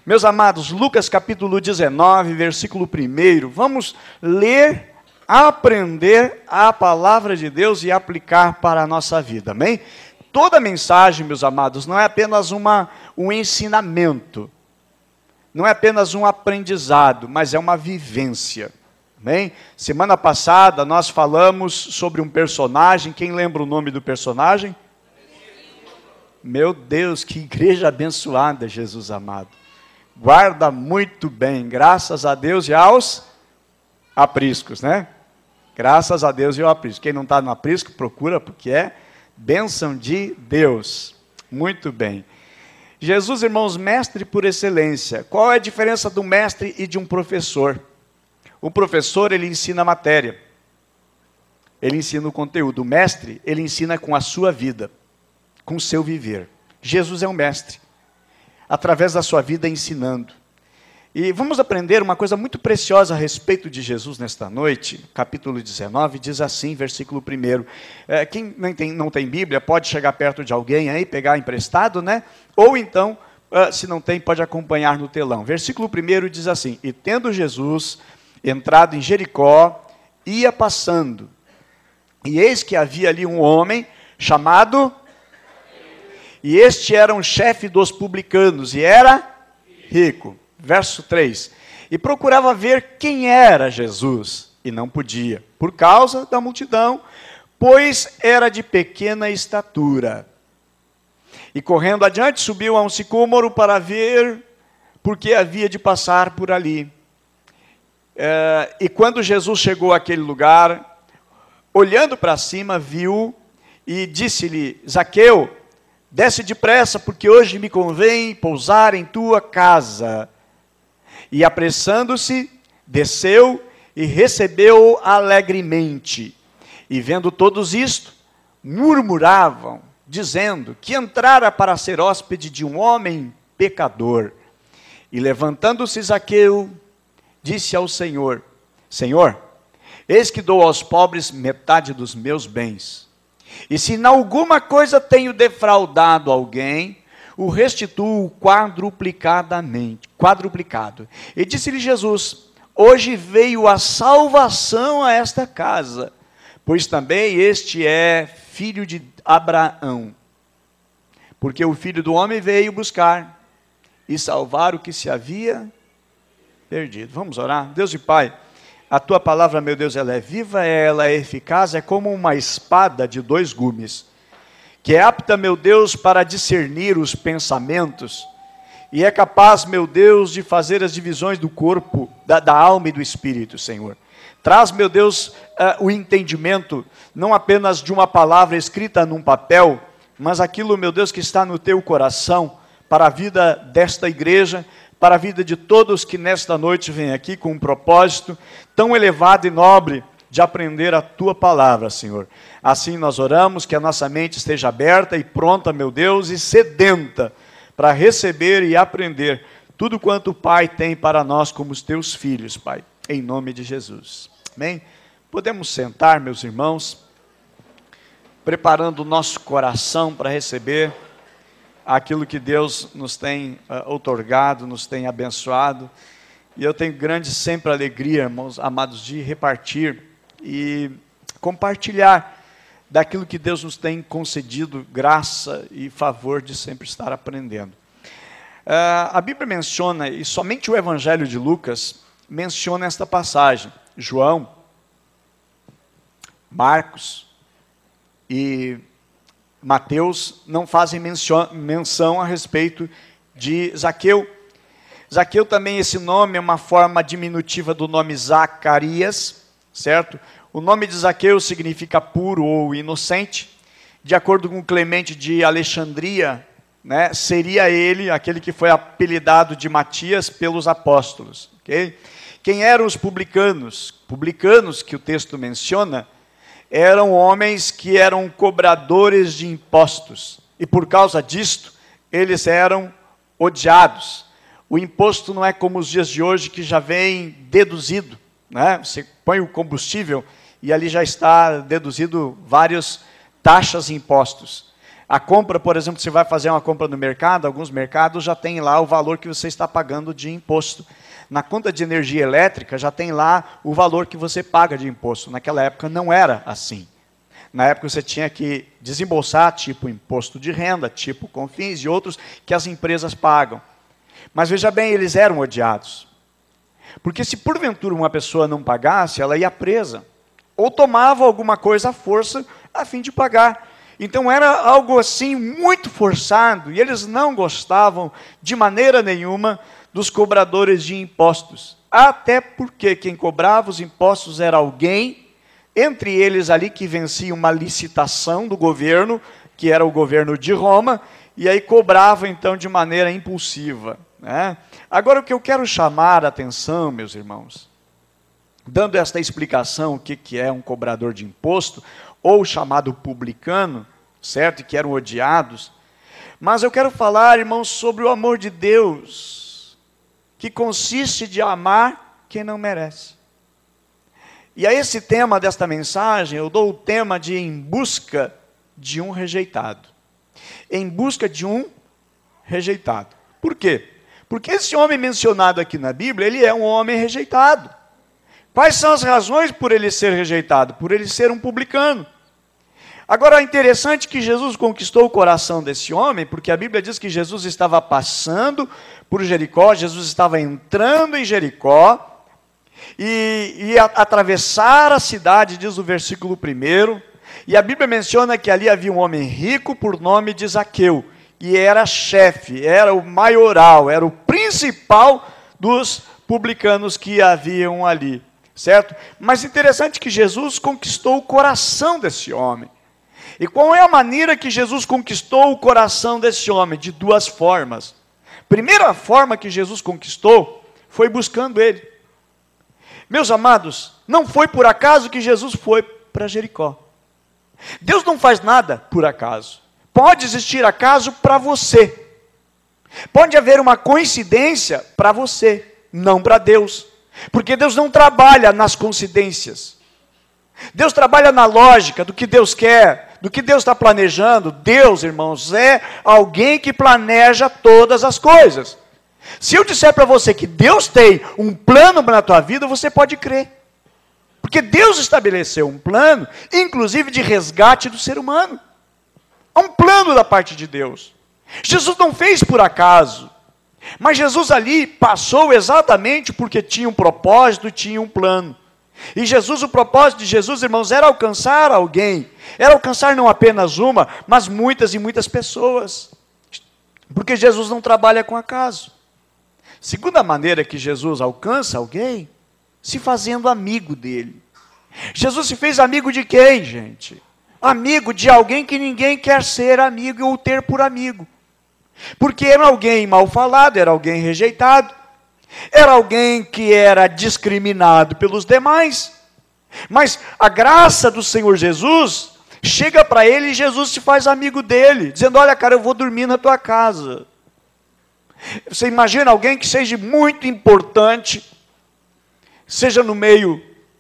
Meus amados, Lucas capítulo 19, versículo 1, vamos ler, aprender a palavra de Deus e aplicar para a nossa vida, amém? Toda mensagem, meus amados, não é apenas um ensinamento, não é apenas um aprendizado, mas é uma vivência, amém? Semana passada nós falamos sobre um personagem, quem lembra o nome do personagem? Meu Deus, que igreja abençoada, Jesus amado. Guarda muito bem, graças a Deus e aos apriscos, né? Graças a Deus e ao aprisco. Quem não está no aprisco, procura, porque é bênção de Deus. Muito bem. Jesus, irmãos, mestre por excelência. Qual é a diferença do mestre e de um professor? O professor, ele ensina a matéria. Ele ensina o conteúdo. O mestre, ele ensina com a sua vida, com o seu viver. Jesus é um mestre, através da sua vida ensinando. E vamos aprender uma coisa muito preciosa a respeito de Jesus nesta noite. Capítulo 19 diz assim, versículo 1. Quem não tem Bíblia, pode chegar perto de alguém aí, pegar emprestado, né? Ou então, se não tem, pode acompanhar no telão. Versículo 1 diz assim: E tendo Jesus entrado em Jericó, ia passando. E eis que havia ali um homem chamado... E este era um chefe dos publicanos, e era rico. Verso 3. E procurava ver quem era Jesus, e não podia, por causa da multidão, pois era de pequena estatura. E correndo adiante, subiu a um sicômoro para ver, porque havia de passar por ali. E quando Jesus chegou àquele lugar, olhando para cima, viu, e disse-lhe: Zaqueu, desce depressa, porque hoje me convém pousar em tua casa. E apressando-se, desceu e recebeu-o alegremente. E vendo todos isto, murmuravam, dizendo que entrara para ser hóspede de um homem pecador. E levantando-se Zaqueu, disse ao Senhor: Senhor, eis que dou aos pobres metade dos meus bens. E se em alguma coisa tenho defraudado alguém, o restituo quadruplicado. E disse-lhe Jesus: Hoje veio a salvação a esta casa, pois também este é filho de Abraão. Porque o Filho do Homem veio buscar e salvar o que se havia perdido. Vamos orar? Deus e Pai, a tua palavra, meu Deus, ela é viva, ela é eficaz, é como uma espada de 2 gumes, que é apta, meu Deus, para discernir os pensamentos, e é capaz, meu Deus, de fazer as divisões do corpo, da alma e do espírito, Senhor. Traz, meu Deus, o entendimento, não apenas de uma palavra escrita num papel, mas aquilo, meu Deus, que está no teu coração, para a vida desta igreja, para a vida de todos que nesta noite vêm aqui com um propósito tão elevado e nobre de aprender a Tua palavra, Senhor. Assim nós oramos, que a nossa mente esteja aberta e pronta, meu Deus, e sedenta para receber e aprender tudo quanto o Pai tem para nós como os Teus filhos, Pai, em nome de Jesus. Amém? Podemos sentar, meus irmãos, preparando o nosso coração para receber aquilo que Deus nos tem outorgado, nos tem abençoado. E eu tenho grande sempre alegria, irmãos amados, de repartir e compartilhar daquilo que Deus nos tem concedido, graça e favor de sempre estar aprendendo. A Bíblia menciona, e somente o Evangelho de Lucas menciona esta passagem. João, Marcos e Mateus não fazem menção a respeito de Zaqueu. Zaqueu também, esse nome é uma forma diminutiva do nome Zacarias, certo? O nome de Zaqueu significa puro ou inocente. De acordo com Clemente de Alexandria, né, seria ele aquele que foi apelidado de Matias pelos apóstolos. Okay? Quem eram os publicanos? Publicanos, que o texto menciona, eram homens que eram cobradores de impostos. E por causa disto, eles eram odiados. O imposto não é como os dias de hoje, que já vem deduzido, né? Você põe o combustível e ali já está deduzido várias taxas e impostos. A compra, por exemplo, você vai fazer uma compra no mercado, alguns mercados já tem lá o valor que você está pagando de imposto. Na conta de energia elétrica já tem lá o valor que você paga de imposto. Naquela época não era assim. Na época você tinha que desembolsar tipo imposto de renda, tipo CONFINS e outros que as empresas pagam. Mas veja bem, eles eram odiados. Porque se porventura uma pessoa não pagasse, ela ia presa. Ou tomava alguma coisa à força a fim de pagar. Então era algo assim muito forçado, e eles não gostavam de maneira nenhuma dos cobradores de impostos. Até porque quem cobrava os impostos era alguém, entre eles ali que vencia uma licitação do governo, que era o governo de Roma, e aí cobrava então de maneira impulsiva, né? Agora o que eu quero chamar a atenção, meus irmãos, dando esta explicação, o que é um cobrador de imposto, ou chamado publicano, certo? E que eram odiados. Mas eu quero falar, irmãos, sobre o amor de Deus, que consiste de amar quem não merece. E a esse tema desta mensagem, eu dou o tema de em busca de um rejeitado. Em busca de um rejeitado. Por quê? Porque esse homem mencionado aqui na Bíblia, ele é um homem rejeitado. Quais são as razões por ele ser rejeitado? Por ele ser um publicano. Agora, é interessante que Jesus conquistou o coração desse homem, porque a Bíblia diz que Jesus estava passando por Jericó, Jesus estava entrando em Jericó, e ia atravessar a cidade, diz o versículo 1, e a Bíblia menciona que ali havia um homem rico por nome de Zaqueu, e era chefe, era o maioral, era o principal dos publicanos que haviam ali, certo? Mas interessante que Jesus conquistou o coração desse homem. E qual é a maneira que Jesus conquistou o coração desse homem? De duas formas. Primeira forma que Jesus conquistou foi buscando ele. Meus amados, não foi por acaso que Jesus foi para Jericó. Deus não faz nada por acaso. Pode existir acaso para você. Pode haver uma coincidência para você, não para Deus. Porque Deus não trabalha nas coincidências. Deus trabalha na lógica do que Deus quer, do que Deus está planejando. Deus, irmãos, é alguém que planeja todas as coisas. Se eu disser para você que Deus tem um plano na tua vida, você pode crer. Porque Deus estabeleceu um plano, inclusive de resgate do ser humano. Há um plano da parte de Deus. Jesus não fez por acaso. Mas Jesus ali passou exatamente porque tinha um propósito, tinha um plano. E Jesus, o propósito de Jesus, irmãos, era alcançar alguém. Era alcançar não apenas uma, mas muitas e muitas pessoas. Porque Jesus não trabalha com acaso. Segunda maneira que Jesus alcança alguém, se fazendo amigo dele. Jesus se fez amigo de quem, gente? Amigo de alguém que ninguém quer ser amigo ou ter por amigo. Porque era alguém mal falado, era alguém rejeitado. Era alguém que era discriminado pelos demais. Mas a graça do Senhor Jesus chega para ele e Jesus se faz amigo dele, dizendo: olha, cara, eu vou dormir na tua casa. Você imagina alguém que seja muito importante, seja no meio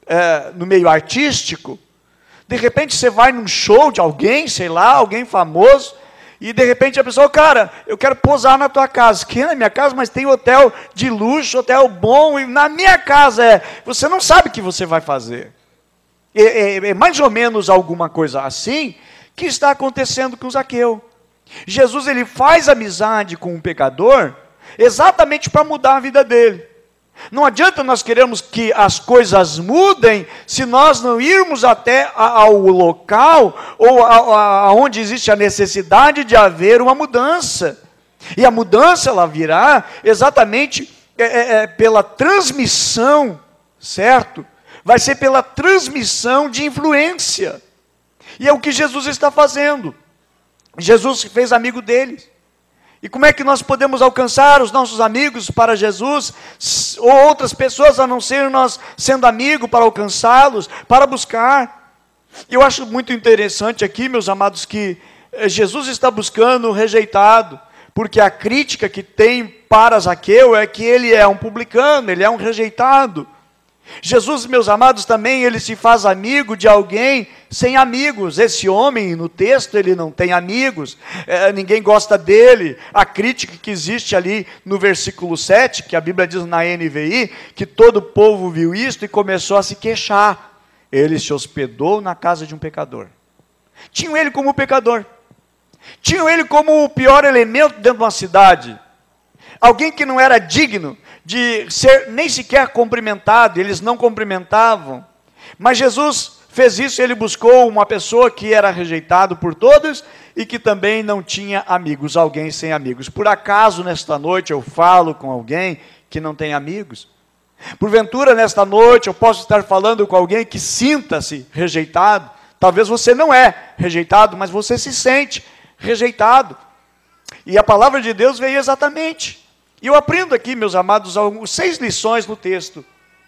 artístico, de repente você vai num show de alguém, sei lá, alguém famoso, e de repente a pessoa: cara, eu quero posar na tua casa. Que é na minha casa, mas tem hotel de luxo, hotel bom, e na minha casa você não sabe o que você vai fazer. É mais ou menos alguma coisa assim que está acontecendo com Zaqueu. Jesus, ele faz amizade com um pecador exatamente para mudar a vida dele. Não adianta nós queremos que as coisas mudem se nós não irmos até ao local ou aonde existe a necessidade de haver uma mudança. E a mudança ela virá exatamente pela transmissão, certo? Vai ser pela transmissão de influência. E é o que Jesus está fazendo. Jesus se fez amigo deles. E como é que nós podemos alcançar os nossos amigos para Jesus, ou outras pessoas, a não ser nós sendo amigo para alcançá-los, para buscar? Eu acho muito interessante aqui, meus amados, que Jesus está buscando o rejeitado, porque a crítica que tem para Zaqueu é que ele é um publicano, ele é um rejeitado. Jesus, meus amados, também ele se faz amigo de alguém sem amigos. Esse homem, no texto, ele não tem amigos, ninguém gosta dele. A crítica que existe ali no versículo 7, que a Bíblia diz na NVI, que todo o povo viu isto e começou a se queixar. Ele se hospedou na casa de um pecador. Tinham ele como pecador. Tinham ele como o pior elemento dentro de uma cidade. Alguém que não era digno de ser nem sequer cumprimentado. Eles não cumprimentavam. Mas Jesus fez isso, ele buscou uma pessoa que era rejeitado por todos e que também não tinha amigos, alguém sem amigos. Por acaso, nesta noite, eu falo com alguém que não tem amigos? Porventura, nesta noite, eu posso estar falando com alguém que sinta-se rejeitado? Talvez você não é rejeitado, mas você se sente rejeitado. E a palavra de Deus veio exatamente. E eu aprendo aqui, meus amados, 6 lições no texto.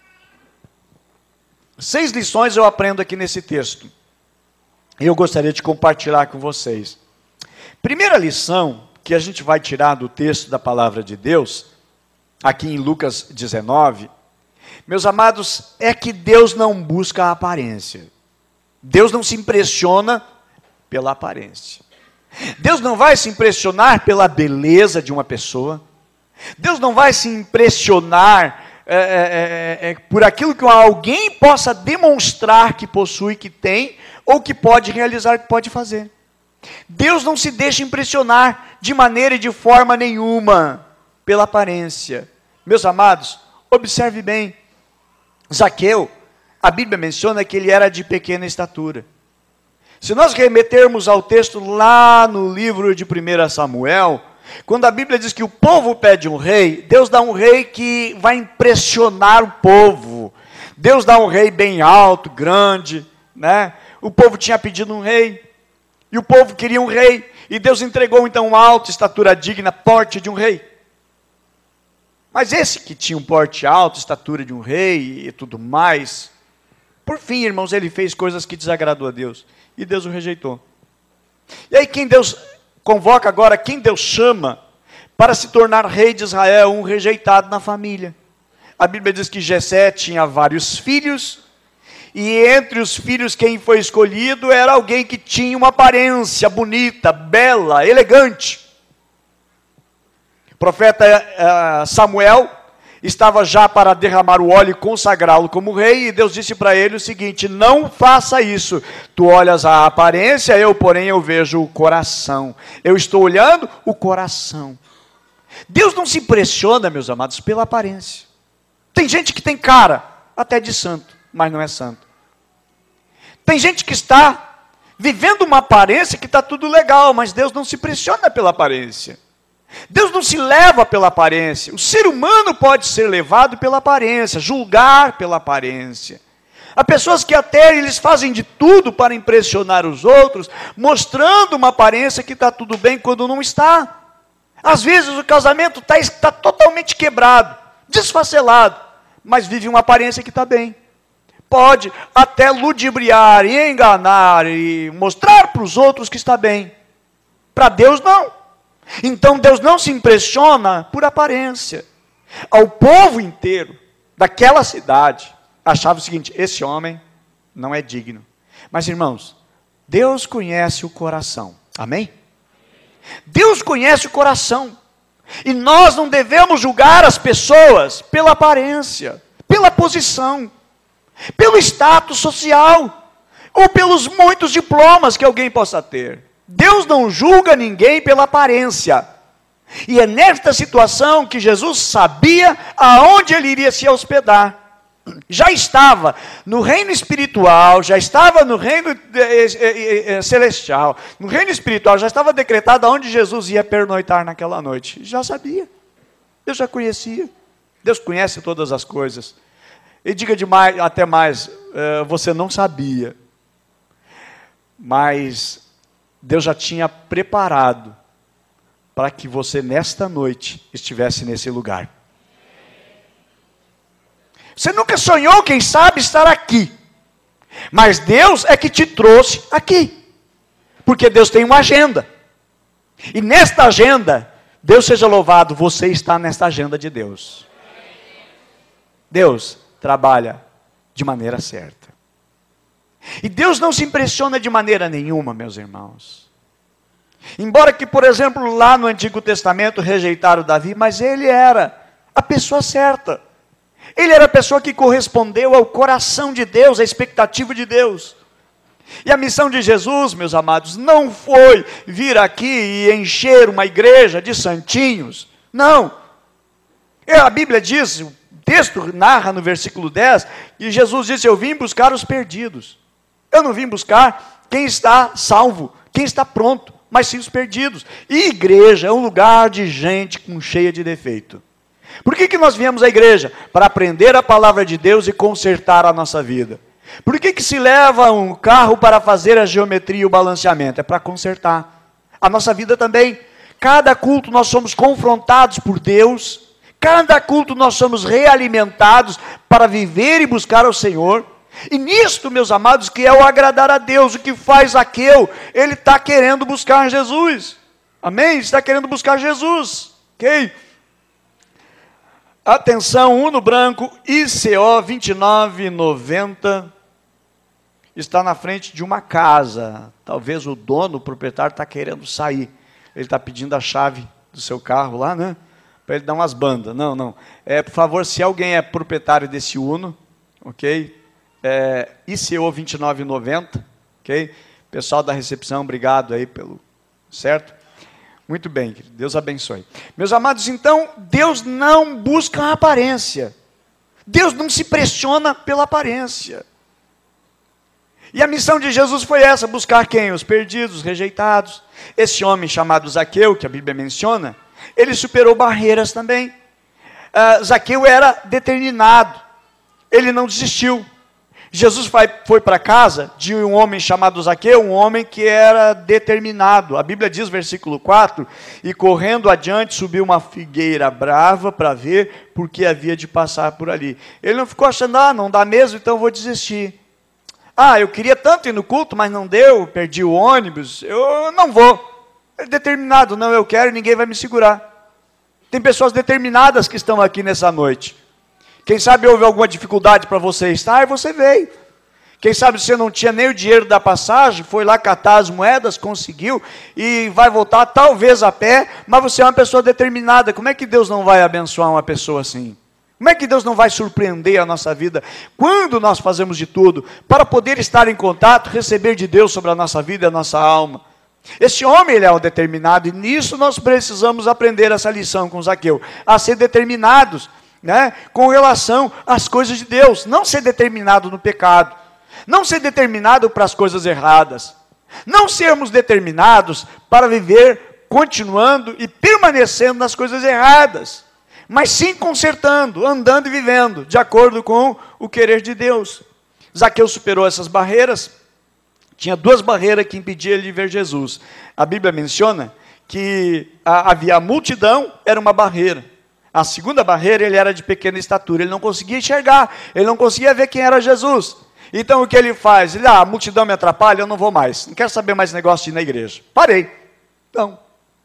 6 lições eu aprendo aqui nesse texto. E eu gostaria de compartilhar com vocês. Primeira lição que a gente vai tirar do texto da palavra de Deus, aqui em Lucas 19, meus amados, é que Deus não busca a aparência. Deus não se impressiona pela aparência. Deus não vai se impressionar pela beleza de uma pessoa. Deus não vai se impressionar por aquilo que alguém possa demonstrar que possui, que tem, ou que pode realizar, que pode fazer. Deus não se deixa impressionar de maneira e de forma nenhuma pela aparência. Meus amados, observe bem. Zaqueu, a Bíblia menciona que ele era de pequena estatura. Se nós remetermos ao texto lá no livro de 1 Samuel, quando a Bíblia diz que o povo pede um rei, Deus dá um rei que vai impressionar o povo. Deus dá um rei bem alto, grande, né? O povo tinha pedido um rei, e o povo queria um rei, e Deus entregou então uma alta estatura digna, porte de um rei. Mas esse que tinha um porte alto, estatura de um rei e tudo mais, por fim, irmãos, ele fez coisas que desagradou a Deus, e Deus o rejeitou. E aí quem Deus convoca agora, quem Deus chama para se tornar rei de Israel, um rejeitado na família. A Bíblia diz que Jessé tinha vários filhos, e entre os filhos quem foi escolhido era alguém que tinha uma aparência bonita, bela, elegante. O profeta Samuel estava já para derramar o óleo e consagrá-lo como rei, e Deus disse para ele o seguinte: não faça isso, tu olhas a aparência, porém eu vejo o coração. Eu estou olhando o coração. Deus não se impressiona, meus amados, pela aparência. Tem gente que tem cara até de santo, mas não é santo. Tem gente que está vivendo uma aparência que está tudo legal, mas Deus não se impressiona pela aparência. Deus não se leva pela aparência. O ser humano pode ser levado pela aparência, julgar pela aparência. Há pessoas que até eles fazem de tudo para impressionar os outros, mostrando uma aparência que está tudo bem quando não está. Às vezes o casamento está totalmente quebrado, desfacelado, mas vive uma aparência que está bem. Pode até ludibriar e enganar e mostrar para os outros que está bem. Para Deus não. Então Deus não se impressiona por aparência. Ao povo inteiro daquela cidade achava o seguinte: esse homem não é digno. Mas irmãos, Deus conhece o coração. Amém? Deus conhece o coração. E nós não devemos julgar as pessoas pela aparência, pela posição, pelo status social, ou pelos muitos diplomas que alguém possa ter. Deus não julga ninguém pela aparência. E é nesta situação que Jesus sabia aonde ele iria se hospedar. Já estava no reino espiritual, já estava no reino celestial. No reino espiritual já estava decretado aonde Jesus ia pernoitar naquela noite. Já sabia. Deus já conhecia. Deus conhece todas as coisas. E diga demais, até mais, você não sabia. Mas Deus já tinha preparado para que você nesta noite estivesse nesse lugar. Você nunca sonhou, quem sabe, estar aqui. Mas Deus é que te trouxe aqui. Porque Deus tem uma agenda. E nesta agenda, Deus seja louvado, você está nesta agenda de Deus. Deus trabalha de maneira certa. E Deus não se impressiona de maneira nenhuma, meus irmãos. Embora que, por exemplo, lá no Antigo Testamento rejeitaram Davi, mas ele era a pessoa certa. Ele era a pessoa que correspondeu ao coração de Deus, à expectativa de Deus. E a missão de Jesus, meus amados, não foi vir aqui e encher uma igreja de santinhos. Não. A Bíblia diz, o texto narra no versículo 10, que Jesus disse: eu vim buscar os perdidos. Eu não vim buscar quem está salvo, quem está pronto, mas sim os perdidos. E igreja é um lugar de gente cheia de defeito. Por que nós viemos à igreja? Para aprender a palavra de Deus e consertar a nossa vida. Por que se leva um carro para fazer a geometria e o balanceamento? É para consertar a nossa vida também. Cada culto nós somos confrontados por Deus. Cada culto nós somos realimentados para viver e buscar ao Senhor. E nisto, meus amados, que é o agradar a Deus, o que faz Zaqueu, ele está querendo buscar Jesus. Amém? Está querendo buscar Jesus. Ok? Atenção, Uno branco, ICO 2990, está na frente de uma casa. Talvez o dono, o proprietário, está querendo sair. Ele está pedindo a chave do seu carro lá, né? Para ele dar umas bandas. Não. Por favor, se alguém é proprietário desse Uno, ok? ICO 2990, ok? Pessoal da recepção, obrigado aí pelo... Certo? Muito bem, Deus abençoe. Meus amados, então, Deus não busca a aparência. Deus não se pressiona pela aparência. E a missão de Jesus foi essa, buscar quem? Os perdidos, os rejeitados. Esse homem chamado Zaqueu, que a Bíblia menciona, ele superou barreiras também. Zaqueu era determinado, ele não desistiu. Jesus foi para a casa de um homem chamado Zaqueu, um homem que era determinado. A Bíblia diz, versículo 4, e correndo adiante subiu uma figueira brava para ver porque havia de passar por ali. Ele não ficou achando, não dá mesmo, então eu vou desistir. Eu queria tanto ir no culto, mas não deu, perdi o ônibus, eu não vou. Ele é determinado, não, eu quero e ninguém vai me segurar. Tem pessoas determinadas que estão aqui nessa noite. Quem sabe houve alguma dificuldade para você estar e você veio. Quem sabe você não tinha nem o dinheiro da passagem, foi lá catar as moedas, conseguiu e vai voltar talvez a pé, mas você é uma pessoa determinada. Como é que Deus não vai abençoar uma pessoa assim? Como é que Deus não vai surpreender a nossa vida quando nós fazemos de tudo para poder estar em contato, receber de Deus sobre a nossa vida e a nossa alma? Esse homem, ele é um determinado, e nisso nós precisamos aprender essa lição com Zaqueu, a ser determinados, né, com relação às coisas de Deus, não ser determinado no pecado, não ser determinado para as coisas erradas, não sermos determinados para viver continuando e permanecendo nas coisas erradas, mas sim consertando, andando e vivendo de acordo com o querer de Deus. Zaqueu superou essas barreiras. Tinha duas barreiras que impediam ele de ver Jesus. A Bíblia menciona que havia a multidão, era uma barreira. A segunda barreira, ele era de pequena estatura, ele não conseguia enxergar, ele não conseguia ver quem era Jesus. Então o que ele faz? Ele, a multidão me atrapalha, eu não vou mais, não quero saber mais negócio de ir na igreja. Parei. Então,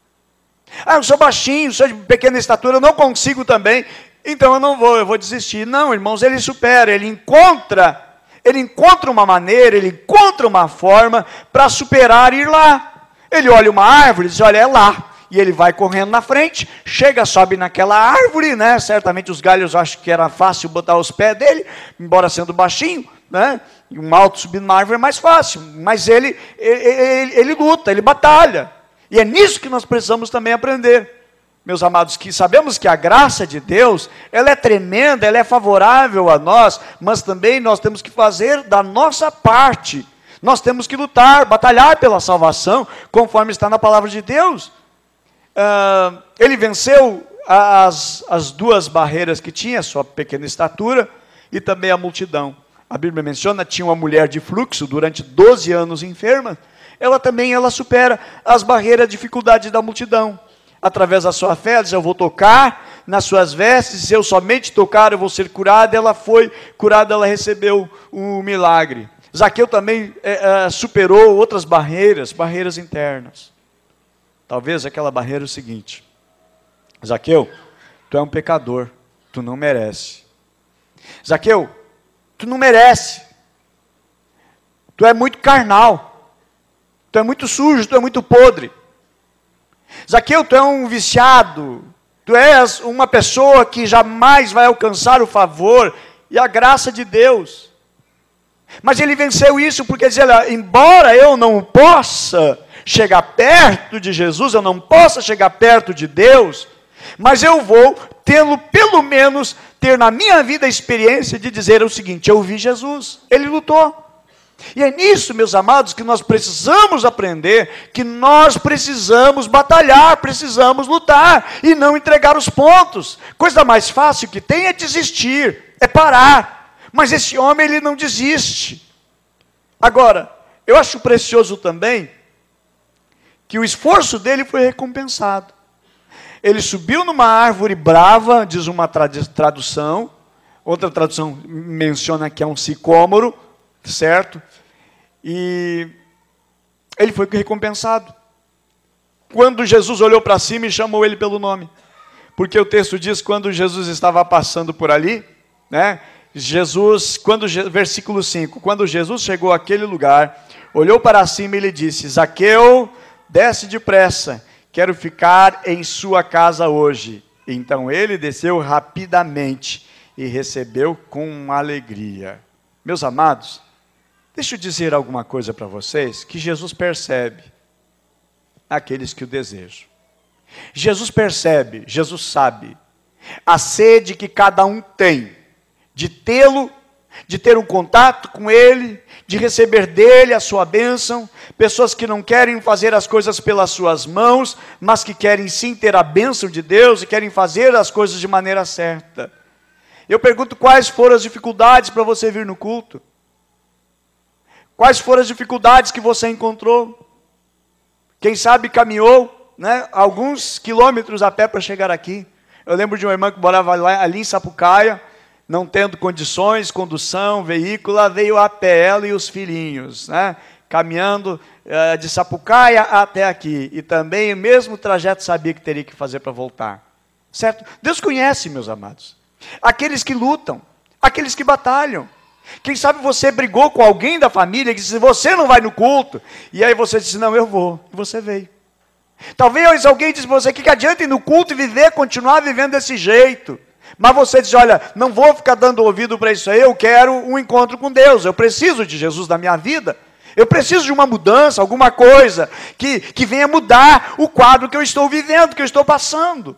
eu sou baixinho, sou de pequena estatura, eu não consigo também, então eu não vou, eu vou desistir. Não, irmãos, ele supera, ele encontra uma maneira, ele encontra uma forma para superar e ir lá. Ele olha uma árvore e diz, olha, é lá. E ele vai correndo na frente, chega, sobe naquela árvore, né? Certamente os galhos acham que era fácil botar os pés dele, embora sendo baixinho, né? E um alto subindo na árvore é mais fácil, mas ele luta, ele batalha. E é nisso que nós precisamos também aprender. Meus amados, que sabemos que a graça de Deus, ela é tremenda, ela é favorável a nós, mas também nós temos que fazer da nossa parte. Nós temos que lutar, batalhar pela salvação, conforme está na palavra de Deus. Ele venceu as duas barreiras que tinha, a sua pequena estatura e também a multidão. A Bíblia menciona, tinha uma mulher de fluxo durante 12 anos enferma, ela supera as barreiras, a dificuldade da multidão. Através da sua fé, ela diz, eu vou tocar nas suas vestes, se eu somente tocar eu vou ser curada. Ela foi curada, ela recebeu um milagre. Zaqueu também superou outras barreiras internas. Talvez aquela barreira é o seguinte, Zaqueu, tu é um pecador, tu não merece. Zaqueu, tu não merece. Tu é muito carnal. Tu é muito sujo, tu é muito podre. Zaqueu, tu é um viciado. Tu és uma pessoa que jamais vai alcançar o favor e a graça de Deus. Mas ele venceu isso porque dizia, embora eu não possa chegar perto de Jesus, eu não possa chegar perto de Deus, mas eu vou tê-lo, pelo menos, ter na minha vida a experiência de dizer o seguinte, eu vi Jesus, ele lutou. E é nisso, meus amados, que nós precisamos aprender, que nós precisamos batalhar, precisamos lutar, e não entregar os pontos. Coisa mais fácil que tem é desistir, é parar. Mas esse homem, ele não desiste. Agora, eu acho precioso também, que o esforço dele foi recompensado. Ele subiu numa árvore brava, diz uma tradução, outra tradução menciona que é um sicômoro, certo? E ele foi recompensado. Quando Jesus olhou para cima e chamou ele pelo nome. Porque o texto diz, quando Jesus estava passando por ali, né? Versículo 5, quando Jesus chegou àquele lugar, olhou para cima e lhe disse, Zaqueu, desce depressa, quero ficar em sua casa hoje. Então ele desceu rapidamente e recebeu com alegria. Meus amados, deixa eu dizer alguma coisa para vocês, que Jesus percebe aqueles que o desejam. Jesus percebe, Jesus sabe, a sede que cada um tem, de tê-lo, de ter um contato com ele, de receber dele a sua bênção, pessoas que não querem fazer as coisas pelas suas mãos, mas que querem sim ter a bênção de Deus e querem fazer as coisas de maneira certa. Eu pergunto, quais foram as dificuldades para você vir no culto? Quais foram as dificuldades que você encontrou? Quem sabe caminhou, né, alguns quilômetros a pé para chegar aqui. Eu lembro de uma irmã que morava ali em Sapucaia, não tendo condições, condução, veículo, veio a pé, ela e os filhinhos, né, caminhando de Sapucaia até aqui. E também o mesmo trajeto sabia que teria que fazer para voltar. Certo? Deus conhece, meus amados. Aqueles que lutam, aqueles que batalham. Quem sabe você brigou com alguém da família que disse, você não vai no culto. E aí você disse, não, eu vou. E você veio. Talvez alguém disse para você, que adianta ir no culto e continuar vivendo desse jeito. Mas você diz, olha, não vou ficar dando ouvido para isso aí, eu quero um encontro com Deus. Eu preciso de Jesus na minha vida. Eu preciso de uma mudança, alguma coisa que venha mudar o quadro que eu estou vivendo, que eu estou passando.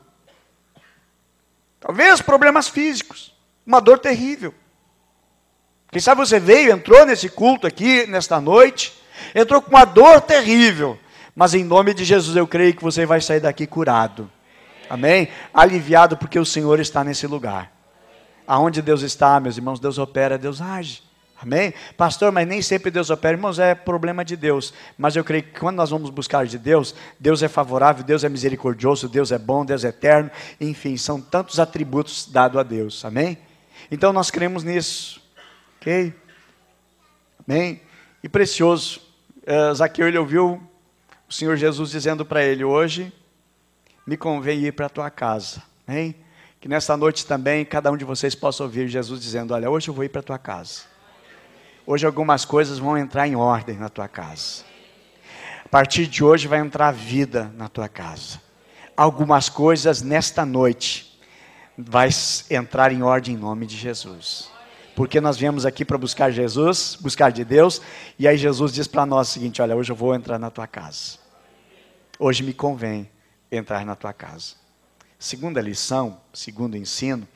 Talvez problemas físicos, uma dor terrível. Quem sabe você veio, entrou nesse culto aqui, nesta noite, entrou com uma dor terrível, mas em nome de Jesus eu creio que você vai sair daqui curado. Amém? Aliviado porque o Senhor está nesse lugar. Aonde Deus está, meus irmãos, Deus opera, Deus age. Amém? Pastor, mas nem sempre Deus opera. Irmãos, é problema de Deus. Mas eu creio que quando nós vamos buscar de Deus, Deus é favorável, Deus é misericordioso, Deus é bom, Deus é eterno. Enfim, são tantos atributos dados a Deus. Amém? Então nós cremos nisso. Ok? Amém? E precioso, Zaqueu, ele ouviu o Senhor Jesus dizendo para ele, hoje me convém ir para a tua casa. Amém? Que nessa noite também, cada um de vocês possa ouvir Jesus dizendo, olha, hoje eu vou ir para a tua casa. Hoje algumas coisas vão entrar em ordem na tua casa. A partir de hoje vai entrar vida na tua casa. Algumas coisas nesta noite vai entrar em ordem em nome de Jesus. Porque nós viemos aqui para buscar Jesus, buscar de Deus, e aí Jesus diz para nós o seguinte, olha, hoje eu vou entrar na tua casa. Hoje me convém entrar na tua casa. Segunda lição, segundo ensino,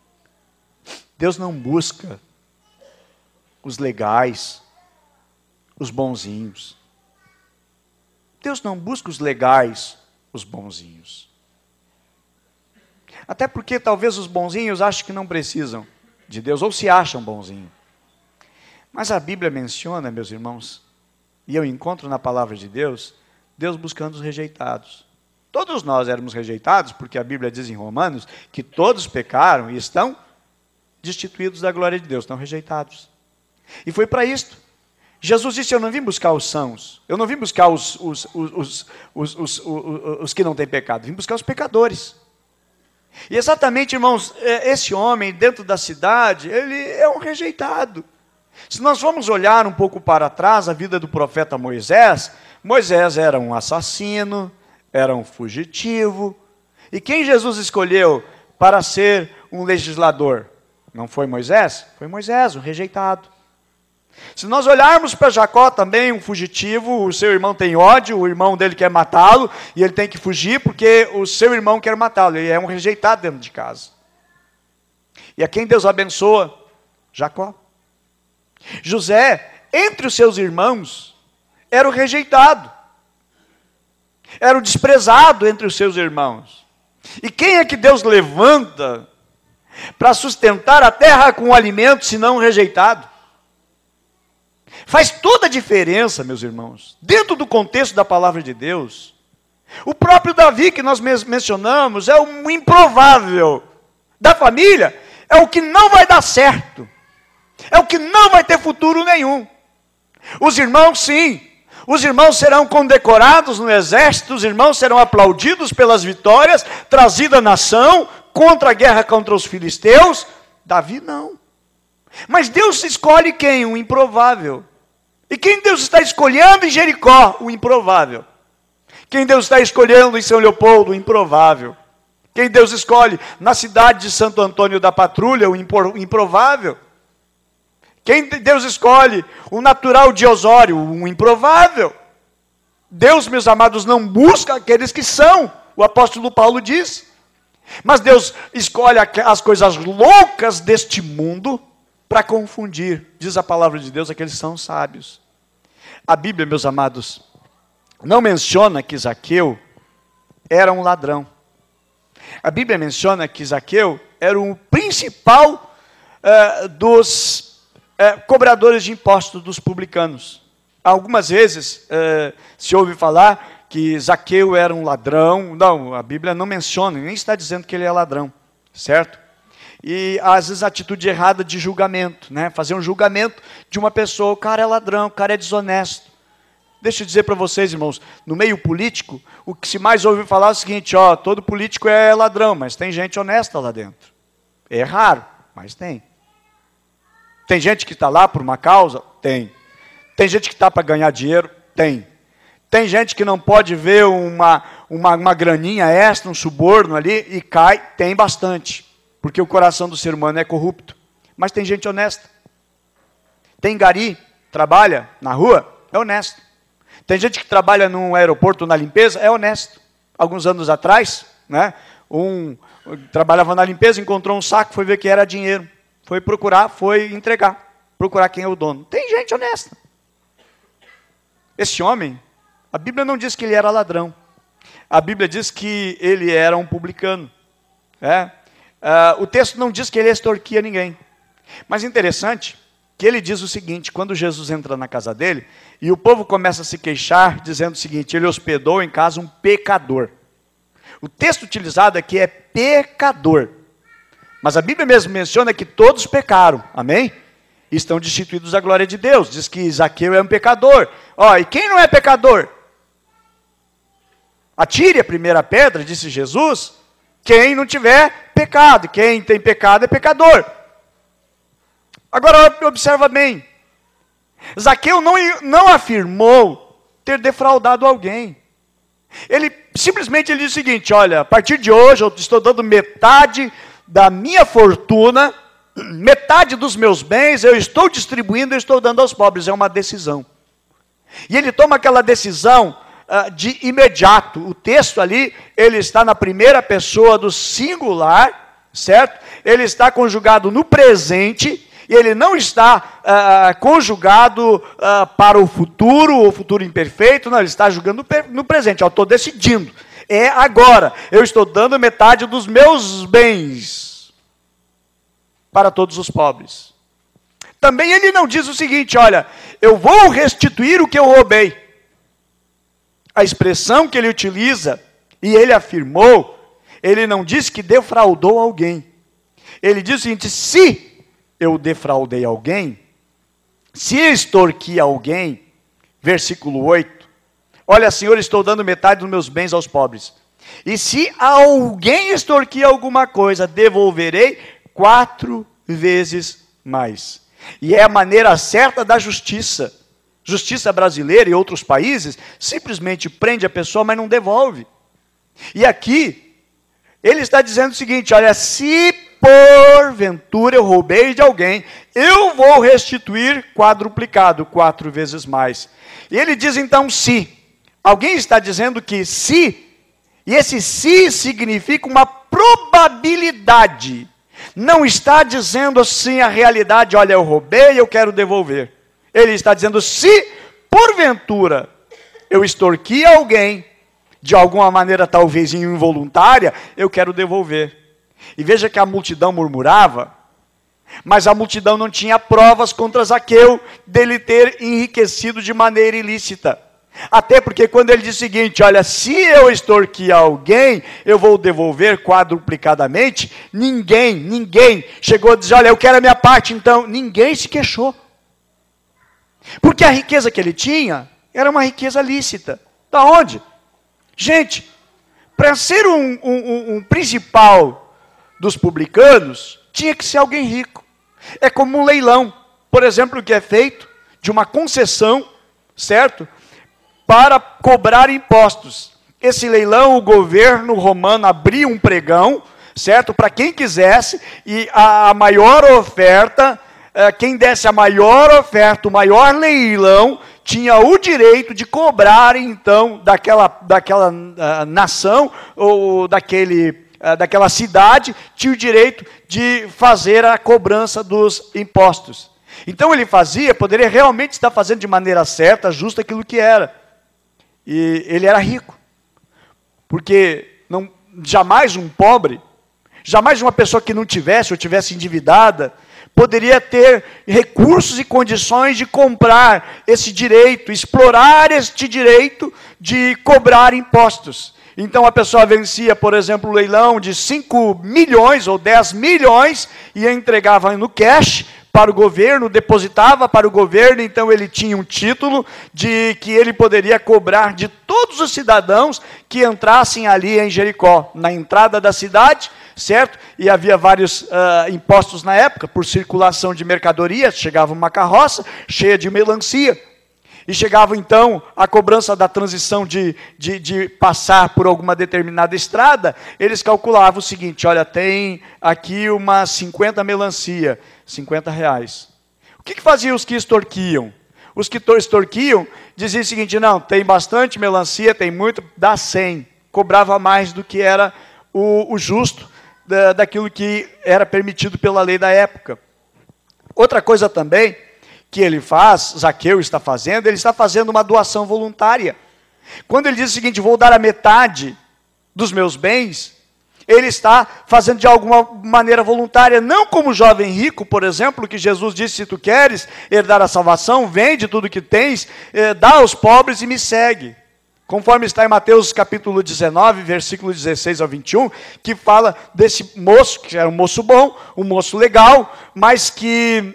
Deus não busca os legais, os bonzinhos. Deus não busca os legais, os bonzinhos. Até porque talvez os bonzinhos achem que não precisam de Deus, ou se acham bonzinhos. Mas a Bíblia menciona, meus irmãos, e eu encontro na palavra de Deus, Deus buscando os rejeitados. Todos nós éramos rejeitados, porque a Bíblia diz em Romanos, que todos pecaram e estão destituídos da glória de Deus, estão rejeitados. E foi para isto. Jesus disse, eu não vim buscar os sãos, eu não vim buscar os que não têm pecado, vim buscar os pecadores. E exatamente, irmãos, esse homem dentro da cidade, ele é um rejeitado. Se nós formos olhar um pouco para trás a vida do profeta Moisés, Moisés era um assassino, era um fugitivo. E quem Jesus escolheu para ser um legislador? Não foi Moisés? Foi Moisés, um rejeitado. Se nós olharmos para Jacó também, um fugitivo, o seu irmão tem ódio, o irmão dele quer matá-lo, e ele tem que fugir porque o seu irmão quer matá-lo. Ele é um rejeitado dentro de casa. E a quem Deus abençoa? Jacó. José, entre os seus irmãos, era o rejeitado. Era o desprezado entre os seus irmãos. E quem é que Deus levanta para sustentar a terra com alimento, se não rejeitado? Faz toda a diferença, meus irmãos, dentro do contexto da palavra de Deus. O próprio Davi, que nós mencionamos, é um improvável da família, é o que não vai dar certo, é o que não vai ter futuro nenhum. Os irmãos, sim, os irmãos serão condecorados no exército, os irmãos serão aplaudidos pelas vitórias trazidas à nação contra a guerra contra os filisteus. Davi não. Mas Deus escolhe quem? Um improvável. E quem Deus está escolhendo em Jericó? O improvável. Quem Deus está escolhendo em São Leopoldo? O improvável. Quem Deus escolhe na cidade de Santo Antônio da Patrulha? O improvável. Quem Deus escolhe? O natural de Osório? O improvável. Deus, meus amados, não busca aqueles que são. O apóstolo Paulo diz. Mas Deus escolhe as coisas loucas deste mundo para confundir, diz a palavra de Deus, aqueles que são sábios. A Bíblia, meus amados, não menciona que Zaqueu era um ladrão. A Bíblia menciona que Zaqueu era o principal dos cobradores de impostos dos publicanos. Algumas vezes se ouve falar que Zaqueu era um ladrão. Não, a Bíblia não menciona, nem está dizendo que ele é ladrão, certo? E às vezes a atitude errada de julgamento, né? Fazer um julgamento de uma pessoa, o cara é ladrão, o cara é desonesto. Deixa eu dizer para vocês, irmãos, no meio político, o que se mais ouve falar é o seguinte, ó, todo político é ladrão, mas tem gente honesta lá dentro. É raro, mas tem. Tem gente que está lá por uma causa? Tem. Tem gente que está para ganhar dinheiro? Tem. Tem gente que não pode ver uma graninha extra, um suborno ali e cai? Tem bastante. Porque o coração do ser humano é corrupto. Mas tem gente honesta. Tem gari, trabalha na rua, é honesto. Tem gente que trabalha num aeroporto, na limpeza, é honesto. Alguns anos atrás, né, trabalhava na limpeza, encontrou um saco, foi ver que era dinheiro. Foi procurar, foi entregar. Procurar quem é o dono. Tem gente honesta. Esse homem, a Bíblia não diz que ele era ladrão. A Bíblia diz que ele era um publicano. O texto não diz que ele extorquia ninguém. Mas interessante que ele diz o seguinte, quando Jesus entra na casa dele, e o povo começa a se queixar, dizendo o seguinte, ele hospedou em casa um pecador. O texto utilizado aqui é pecador. Mas a Bíblia mesmo menciona que todos pecaram, amém? E estão destituídos da glória de Deus. Diz que Zaqueu é um pecador. E quem não é pecador? Atire a primeira pedra, disse Jesus, quem não tiver pecado. Quem tem pecado é pecador. Agora observa bem. Zaqueu não afirmou ter defraudado alguém. Ele simplesmente diz o seguinte, olha, a partir de hoje eu estou dando metade da minha fortuna, metade dos meus bens, eu estou distribuindo, eu estou dando aos pobres. É uma decisão. E ele toma aquela decisão de imediato. O texto ali, ele está na primeira pessoa do singular, certo? Ele está conjugado no presente, e ele não está conjugado para o futuro imperfeito, não, ele está julgando no presente. Eu estou decidindo, é agora, eu estou dando metade dos meus bens para todos os pobres. Também ele não diz o seguinte, olha, eu vou restituir o que eu roubei. A expressão que ele utiliza, e ele afirmou, ele não diz que defraudou alguém. Ele diz o seguinte, se eu defraudei alguém, se extorqui alguém, versículo 8, olha, Senhor, estou dando metade dos meus bens aos pobres. E se alguém extorquir alguma coisa, devolverei 4 vezes mais. E é a maneira certa da justiça. Justiça brasileira e outros países simplesmente prende a pessoa, mas não devolve. E aqui, ele está dizendo o seguinte, olha, se porventura eu roubei de alguém, eu vou restituir quadruplicado, 4 vezes mais. E ele diz então se. Alguém está dizendo que se, e esse se significa uma probabilidade. Não está dizendo assim a realidade, olha, eu roubei, eu quero devolver. Ele está dizendo, se porventura eu extorqui alguém, de alguma maneira talvez involuntária, eu quero devolver. E veja que a multidão murmurava, mas a multidão não tinha provas contra Zaqueu dele ter enriquecido de maneira ilícita. Até porque quando ele diz o seguinte, olha, se eu extorquir alguém, eu vou devolver quadruplicadamente, ninguém chegou a dizer, olha, eu quero a minha parte, então, ninguém se queixou. Porque a riqueza que ele tinha era uma riqueza lícita. Da onde? Gente, para ser um principal dos publicanos, tinha que ser alguém rico. É como um leilão, por exemplo, que é feito de uma concessão, certo? Para cobrar impostos. Esse leilão, o governo romano abria um pregão, certo? Para quem quisesse, e a maior oferta, quem desse a maior oferta, o maior leilão, tinha o direito de cobrar, então, daquela nação, ou daquela cidade, tinha o direito de fazer a cobrança dos impostos. Então ele poderia realmente estar fazendo de maneira certa, justa, aquilo que era. E ele era rico, porque jamais um pobre, jamais uma pessoa que não tivesse ou tivesse endividada, poderia ter recursos e condições de comprar esse direito, explorar este direito de cobrar impostos. Então a pessoa vencia, por exemplo, o leilão de 5 milhões ou 10 milhões e entregava no cash para o governo, depositava para o governo, então ele tinha um título de que ele poderia cobrar de todos os cidadãos que entrassem ali em Jericó, na entrada da cidade, certo? E havia vários impostos na época, por circulação de mercadorias, chegava uma carroça cheia de melancia, e chegava então a cobrança da transição de passar por alguma determinada estrada, eles calculavam o seguinte, olha, tem aqui umas 50 melancia, R$50. O que faziam os que extorquiam? Os que extorquiam diziam o seguinte, não, tem bastante melancia, tem muito, dá 100. Cobrava mais do que era o justo daquilo que era permitido pela lei da época. Outra coisa também que ele faz, Zaqueu está fazendo, ele está fazendo uma doação voluntária. Quando ele diz o seguinte, vou dar a metade dos meus bens, ele está fazendo de alguma maneira voluntária, não como o jovem rico, por exemplo, que Jesus disse, se tu queres herdar a salvação, vende tudo que tens, dá aos pobres e me segue. Conforme está em Mateus capítulo 19, versículo 16 ao 21, que fala desse moço, que era um moço bom, um moço legal, mas que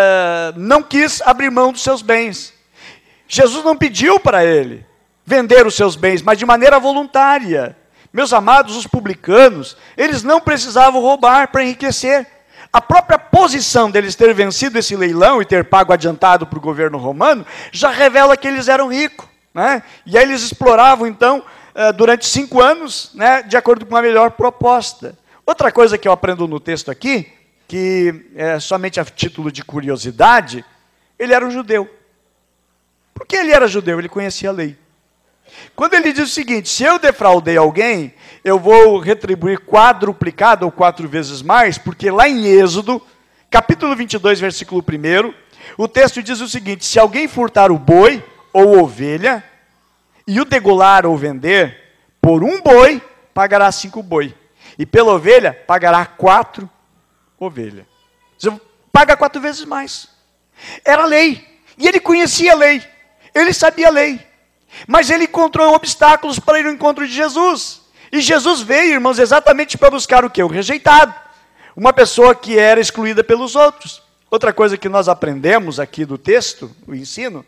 não quis abrir mão dos seus bens. Jesus não pediu para ele vender os seus bens, mas de maneira voluntária. Meus amados, os publicanos, eles não precisavam roubar para enriquecer. A própria posição deles ter vencido esse leilão e ter pago adiantado para o governo romano, já revela que eles eram ricos. Né? E aí eles exploravam, então, durante 5 anos, né, de acordo com a melhor proposta. Outra coisa que eu aprendo no texto aqui, que é somente a título de curiosidade, ele era um judeu. Por que ele era judeu? Ele conhecia a lei. Quando ele diz o seguinte, se eu defraudei alguém, eu vou retribuir quadruplicado ou 4 vezes mais, porque lá em Êxodo, capítulo 22, versículo 1, o texto diz o seguinte, se alguém furtar o boi ou ovelha, e o degolar ou vender, por um boi, pagará 5 boi. E pela ovelha, pagará 4 ovelhas. Você paga 4 vezes mais. Era lei. E ele conhecia a lei. Ele sabia a lei. Mas ele encontrou obstáculos para ir ao encontro de Jesus. E Jesus veio, irmãos, exatamente para buscar o quê? O rejeitado. Uma pessoa que era excluída pelos outros. Outra coisa que nós aprendemos aqui do texto, o ensino,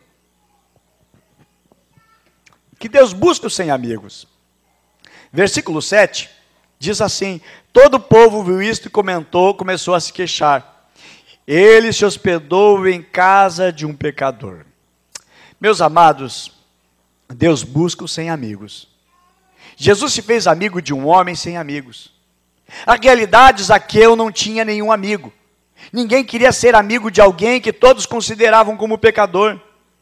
que Deus busca os sem amigos. Versículo 7 diz assim, todo o povo viu isto e começou a se queixar. Ele se hospedou em casa de um pecador. Meus amados, Deus busca os sem amigos. Jesus se fez amigo de um homem sem amigos. A realidade, Zaqueu não tinha nenhum amigo. Ninguém queria ser amigo de alguém que todos consideravam como pecador.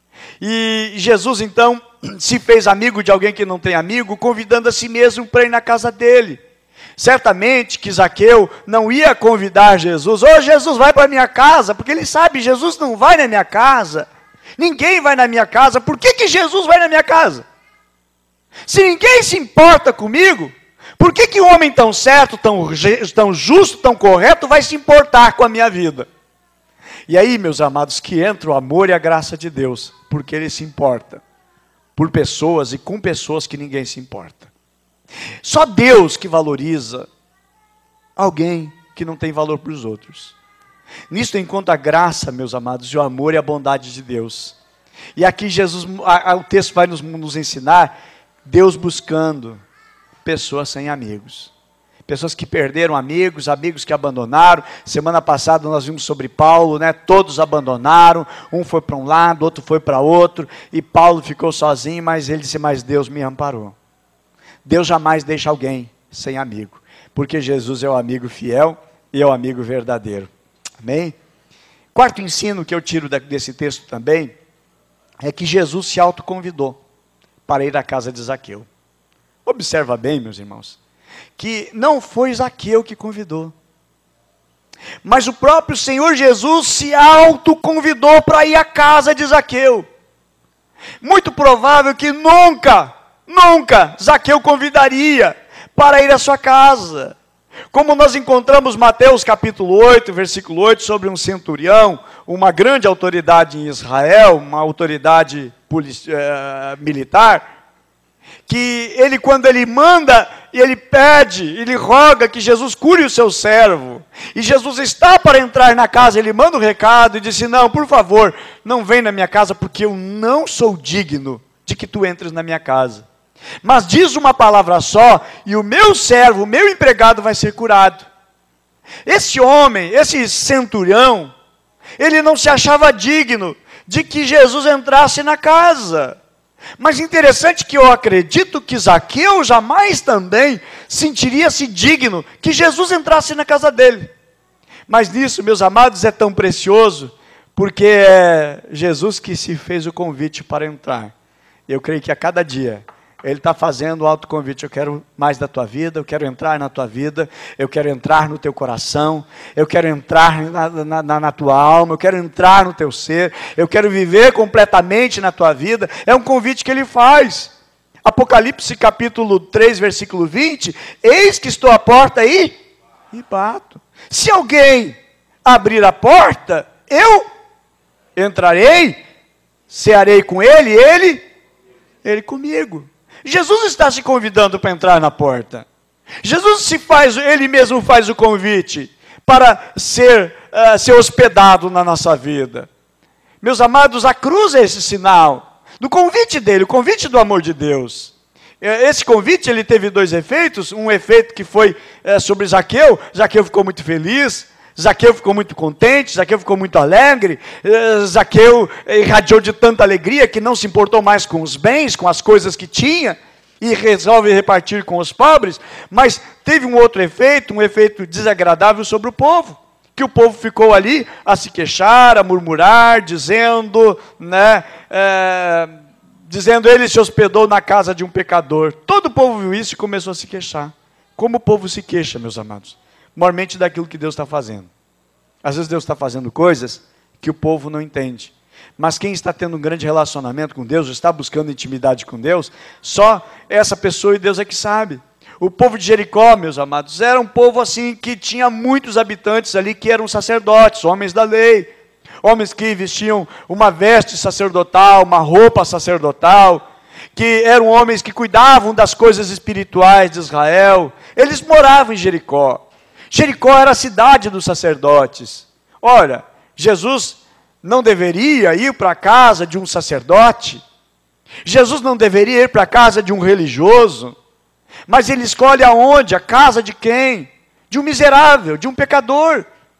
E Jesus então se fez amigo de alguém que não tem amigo, convidando a si mesmo para ir na casa dele. Certamente que Zaqueu não ia convidar Jesus: ô Jesus, vai para minha casa, porque ele sabe, Jesus não vai na minha casa. Ninguém vai na minha casa. Por que Jesus vai na minha casa? Se ninguém se importa comigo, por que um homem tão certo, tão justo, tão correto vai se importar com a minha vida? E aí, meus amados, que entra o amor e a graça de Deus, porque Ele se importa por pessoas e com pessoas que ninguém se importa. Só Deus que valoriza alguém que não tem valor para os outros. Nisto encontra a graça, meus amados, e o amor e a bondade de Deus. E aqui Jesus, o texto vai nos ensinar Deus buscando pessoas sem amigos. Pessoas que perderam amigos, amigos que abandonaram. Semana passada nós vimos sobre Paulo, né? Todos abandonaram, um foi para um lado, outro foi para outro, e Paulo ficou sozinho, mas ele disse: mas Deus me amparou. Deus jamais deixa alguém sem amigo, porque Jesus é o amigo fiel e é o amigo verdadeiro. Amém? Quarto ensino que eu tiro desse texto também, é que Jesus se autoconvidou para ir à casa de Zaqueu. Observa bem, meus irmãos, que não foi Zaqueu que convidou, mas o próprio Senhor Jesus se autoconvidou para ir à casa de Zaqueu. Muito provável que nunca Zaqueu convidaria para ir à sua casa. Como nós encontramos Mateus capítulo 8, versículo 8, sobre um centurião, uma grande autoridade em Israel, uma autoridade militar, que ele, quando ele manda, ele pede, ele roga que Jesus cure o seu servo, e Jesus está para entrar na casa, ele manda um recado e disse: não, por favor, não vem na minha casa, porque eu não sou digno de que tu entres na minha casa, mas diz uma palavra só, e o meu servo, o meu empregado vai ser curado. Esse homem, esse centurião, ele não se achava digno de que Jesus entrasse na casa. Mas interessante que eu acredito que Zaqueu jamais também sentiria-se digno que Jesus entrasse na casa dele. Mas nisso, meus amados, é tão precioso, porque é Jesus que se fez o convite para entrar. Eu creio que a cada dia Ele está fazendo o autoconvite: eu quero mais da tua vida, eu quero entrar na tua vida, eu quero entrar no teu coração, eu quero entrar na tua alma, eu quero entrar no teu ser, eu quero viver completamente na tua vida. É um convite que Ele faz. Apocalipse capítulo 3, versículo 20, eis que estou à porta e bato. Se alguém abrir a porta, eu entrarei, cearei com ele, ele comigo. Jesus está se convidando para entrar na porta. Jesus Ele mesmo faz o convite para ser hospedado na nossa vida. Meus amados, a cruz é esse sinal do convite dele, o convite do amor de Deus. Esse convite, ele teve dois efeitos. Um efeito que foi sobre Zaqueu. Zaqueu ficou muito feliz, Zaqueu ficou muito contente, Zaqueu ficou muito alegre, Zaqueu irradiou de tanta alegria que não se importou mais com os bens, com as coisas que tinha, e resolve repartir com os pobres. Mas teve um outro efeito, um efeito desagradável sobre o povo, que o povo ficou ali a se queixar, a murmurar, dizendo, ele se hospedou na casa de um pecador. Todo o povo viu isso e começou a se queixar. Como o povo se queixa, meus amados? Mormente daquilo que Deus está fazendo. Às vezes Deus está fazendo coisas que o povo não entende. Mas quem está tendo um grande relacionamento com Deus, está buscando intimidade com Deus, só essa pessoa e Deus é que sabe. O povo de Jericó, meus amados, era um povo assim que tinha muitos habitantes ali que eram sacerdotes, homens da lei. Homens que vestiam uma veste sacerdotal, uma roupa sacerdotal, que eram homens que cuidavam das coisas espirituais de Israel. Eles moravam em Jericó. Jericó era a cidade dos sacerdotes. Ora, Jesus não deveria ir para a casa de um sacerdote, Jesus não deveria ir para a casa de um religioso, mas ele escolhe aonde? A casa de quem? De um miserável, de um pecador.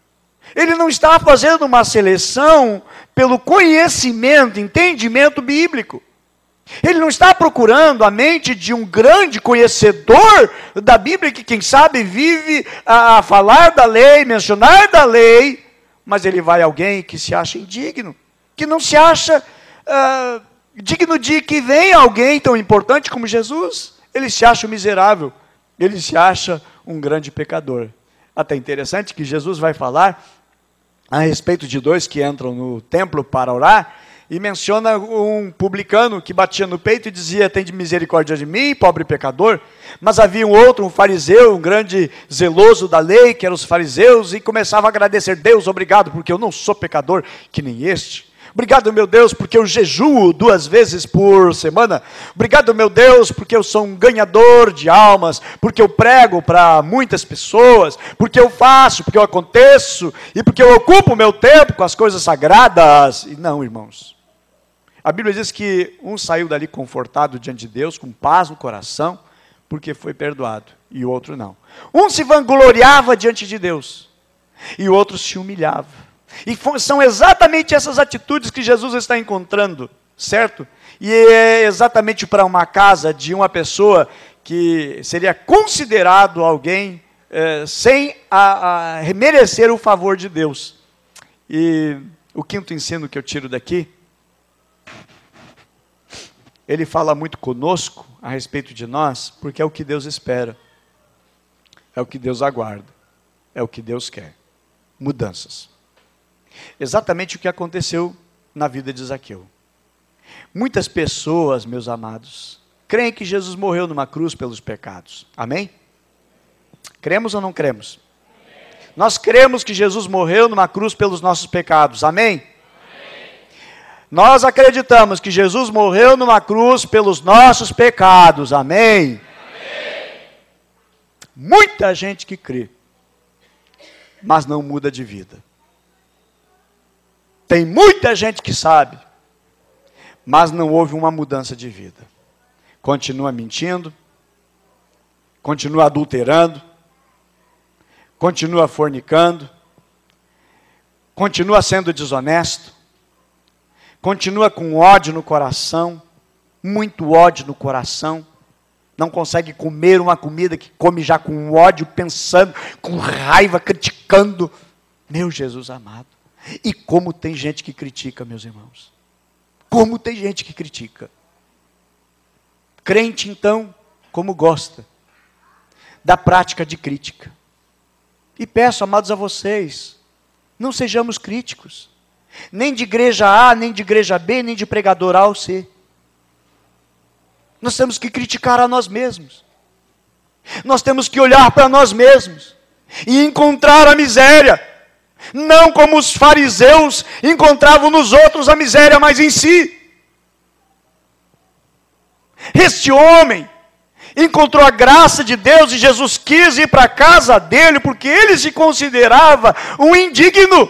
Ele não está fazendo uma seleção pelo conhecimento, entendimento bíblico. Ele não está procurando a mente de um grande conhecedor da Bíblia, que quem sabe vive a falar da lei, mencionar da lei, mas ele vai a alguém que se acha indigno, que não se acha digno de que venha alguém tão importante como Jesus. Ele se acha um miserável, ele se acha um grande pecador. Até interessante que Jesus vai falar a respeito de dois que entram no templo para orar, e menciona um publicano que batia no peito e dizia: "Tende misericórdia de mim, pobre pecador." Mas havia um outro, um fariseu, um grande zeloso da lei, que eram os fariseus, e começava a agradecer: "Deus, obrigado, porque eu não sou pecador que nem este. Obrigado, meu Deus, porque eu jejuo 2 vezes por semana. Obrigado, meu Deus, porque eu sou um ganhador de almas, porque eu prego para muitas pessoas, porque eu faço, porque eu aconteço, e porque eu ocupo o meu tempo com as coisas sagradas." E não, irmãos. A Bíblia diz que um saiu dali confortado diante de Deus, com paz no coração, porque foi perdoado, e o outro não. Um se vangloriava diante de Deus, e o outro se humilhava. E são exatamente essas atitudes que Jesus está encontrando, certo? E é exatamente para uma casa de uma pessoa que seria considerado alguém sem merecer o favor de Deus. E o quinto ensino que eu tiro daqui, ele fala muito conosco a respeito de nós, porque é o que Deus espera, é o que Deus aguarda, é o que Deus quer. Mudanças. Exatamente o que aconteceu na vida de Zaqueu. Muitas pessoas, meus amados, creem que Jesus morreu numa cruz pelos pecados. Amém? Cremos ou não cremos? Amém. Nós cremos que Jesus morreu numa cruz pelos nossos pecados. Amém? Nós acreditamos que Jesus morreu numa cruz pelos nossos pecados. Amém? Amém? Muita gente que crê, mas não muda de vida. Tem muita gente que sabe, mas não houve uma mudança de vida. Continua mentindo, continua adulterando, continua fornicando, continua sendo desonesto, continua com ódio no coração, muito ódio no coração, não consegue comer uma comida que come já com ódio, pensando, com raiva, criticando. Meu Jesus amado. E como tem gente que critica, meus irmãos. Como tem gente que critica. Crente, então, como gosta da prática de crítica. E peço, amados, a vocês, não sejamos críticos. Nem de igreja A, nem de igreja B, nem de pregador A ou C. Nós temos que criticar a nós mesmos. Nós temos que olhar para nós mesmos e encontrar a miséria. Não como os fariseus encontravam nos outros a miséria, mas em si. Este homem encontrou a graça de Deus e Jesus quis ir para a casa dele porque ele se considerava um indigno.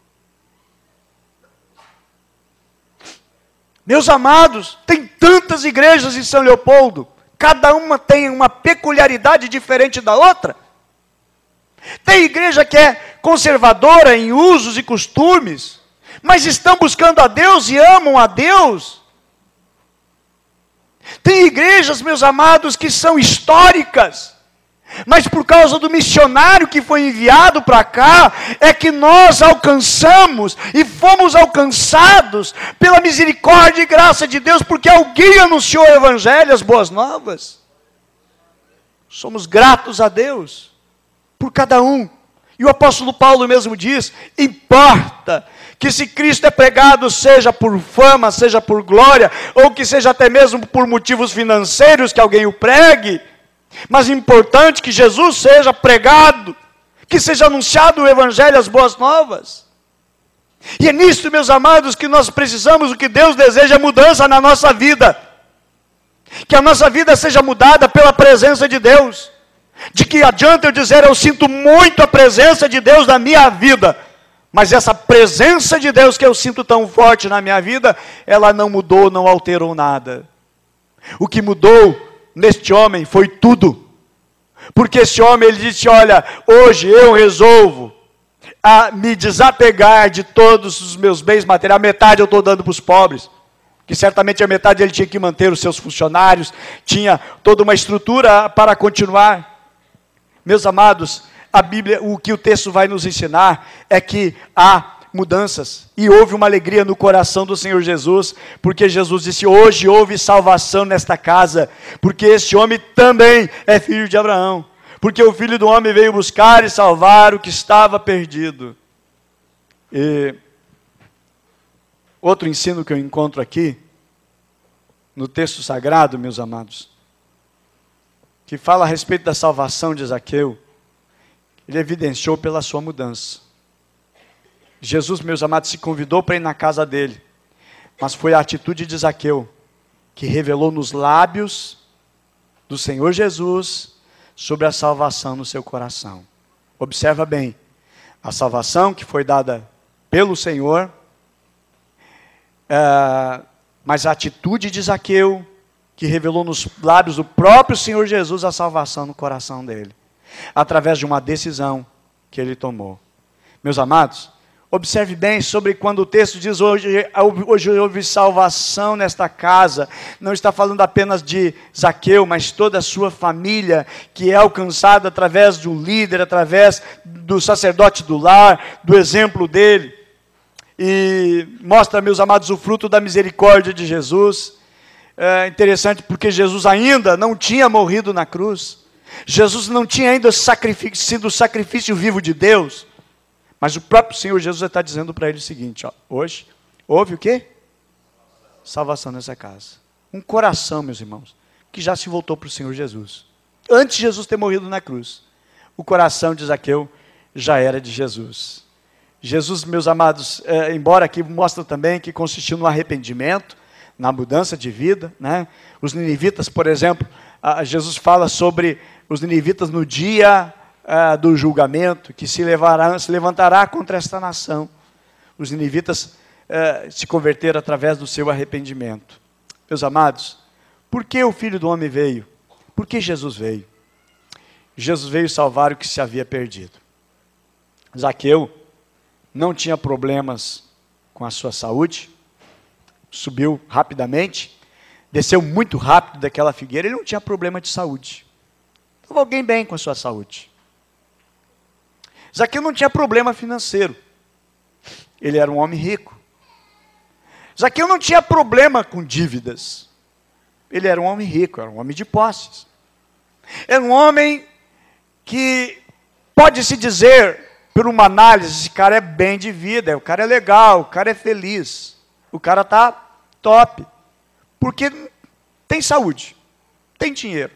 Meus amados, tem tantas igrejas em São Leopoldo, cada uma tem uma peculiaridade diferente da outra. Tem igreja que é conservadora em usos e costumes, mas estão buscando a Deus e amam a Deus. Tem igrejas, meus amados, que são históricas, mas por causa do missionário que foi enviado para cá, é que nós alcançamos e fomos alcançados pela misericórdia e graça de Deus, porque alguém anunciou o evangelho, as boas novas. Somos gratos a Deus por cada um. E o apóstolo Paulo mesmo diz: importa que se Cristo é pregado, seja por fama, seja por glória, ou que seja até mesmo por motivos financeiros que alguém o pregue, mas é importante que Jesus seja pregado, que seja anunciado o evangelho, as boas novas. E é nisso, meus amados, que nós precisamos. O que Deus deseja é mudança na nossa vida, que a nossa vida seja mudada pela presença de Deus. De que adianta eu dizer: eu sinto muito a presença de Deus na minha vida, mas essa presença de Deus que eu sinto tão forte na minha vida, ela não mudou, não alterou nada. O que mudou neste homem foi tudo, porque esse homem, ele disse: olha, hoje eu resolvo a me desapegar de todos os meus bens materiais, metade eu estou dando para os pobres, que certamente a metade ele tinha que manter os seus funcionários, tinha toda uma estrutura para continuar. Meus amados, a Bíblia, o que o texto vai nos ensinar é que há mudanças, e houve uma alegria no coração do Senhor Jesus, porque Jesus disse, hoje houve salvação nesta casa, porque este homem também é filho de Abraão, porque o Filho do Homem veio buscar e salvar o que estava perdido. E outro ensino que eu encontro aqui, no texto sagrado, meus amados, que fala a respeito da salvação de Zaqueu, ele evidenciou pela sua mudança. Jesus, meus amados, se convidou para ir na casa dele, mas foi a atitude de Zaqueu que revelou nos lábios do Senhor Jesus sobre a salvação no seu coração. Observa bem, a salvação que foi dada pelo Senhor, mas a atitude de Zaqueu, que revelou nos lábios do próprio Senhor Jesus a salvação no coração dele, através de uma decisão que ele tomou. Meus amados, observe bem sobre quando o texto diz hoje houve salvação nesta casa, não está falando apenas de Zaqueu, mas toda a sua família, que é alcançada através de um líder, através do sacerdote do lar, do exemplo dele. E mostra, meus amados, o fruto da misericórdia de Jesus. É interessante porque Jesus ainda não tinha morrido na cruz. Jesus não tinha ainda sido o sacrifício vivo de Deus. Mas o próprio Senhor Jesus está dizendo para ele o seguinte, ó, hoje, houve o quê? Salvação nessa casa. Um coração, meus irmãos, que já se voltou para o Senhor Jesus. Antes de Jesus ter morrido na cruz, o coração de Zaqueu já era de Jesus. Jesus, meus amados, embora aqui mostra também que consistiu no arrependimento, na mudança de vida, né? Os ninivitas, por exemplo, Jesus fala sobre os ninivitas no dia do julgamento, que se levantará contra esta nação. Os ninivitas se converteram através do seu arrependimento. Meus amados, por que o Filho do Homem veio? Por que Jesus veio? Jesus veio salvar o que se havia perdido. Zaqueu não tinha problemas com a sua saúde, subiu rapidamente, desceu muito rápido daquela figueira, ele não tinha problema de saúde. Estava alguém bem com a sua saúde. Zaqueu não tinha problema financeiro, ele era um homem rico. Zaqueu não tinha problema com dívidas, ele era um homem rico, era um homem de posses. Era um homem que pode-se dizer, por uma análise, esse cara é bem de vida, o cara é legal, o cara é feliz, o cara está top, porque tem saúde, tem dinheiro.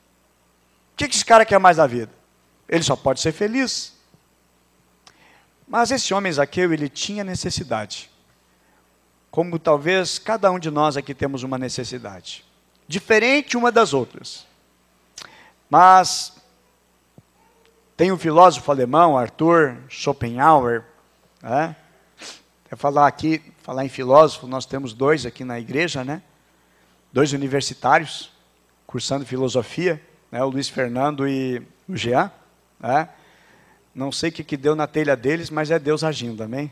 O que esse cara quer mais da vida? Ele só pode ser feliz. Mas esse homem Zaqueu, ele tinha necessidade, como talvez cada um de nós aqui temos uma necessidade, diferente uma das outras. Mas tem um filósofo alemão, Arthur Schopenhauer, né? Falar em filósofo, nós temos dois aqui na igreja, né? 2 universitários, cursando filosofia, né? O Luiz Fernando e o Jean, né? Não sei o que deu na telha deles, mas é Deus agindo, amém?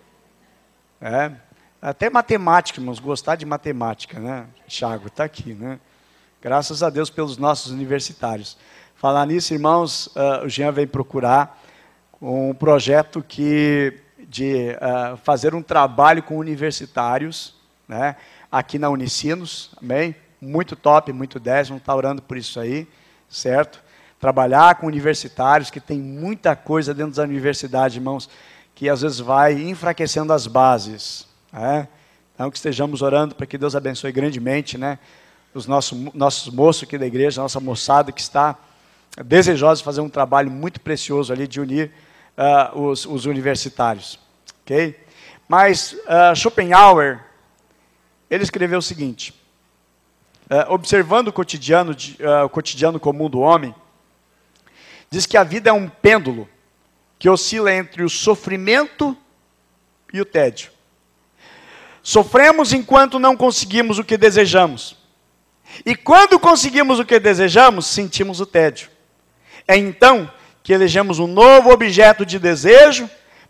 Até matemática, irmãos, gostar de matemática, né? Thiago está aqui, né? Graças a Deus pelos nossos universitários. Falar nisso, irmãos, o Jean vem procurar um projeto de fazer um trabalho com universitários, né, aqui na Unicinos, amém? Muito top, muito 10, vamos estar orando por isso aí, certo? Trabalhar com universitários, que tem muita coisa dentro da universidade, irmãos, que às vezes vai enfraquecendo as bases, né? Então que estejamos orando para que Deus abençoe grandemente, né, os nossos moços aqui da igreja, nossa moçada que está desejosa de fazer um trabalho muito precioso ali de unir os universitários, ok? Mas Schopenhauer, ele escreveu o seguinte, observando o cotidiano comum do homem, diz que a vida é um pêndulo que oscila entre o sofrimento e o tédio. Sofremos enquanto não conseguimos o que desejamos. E quando conseguimos o que desejamos, sentimos o tédio. É então que elegemos um novo objeto de desejo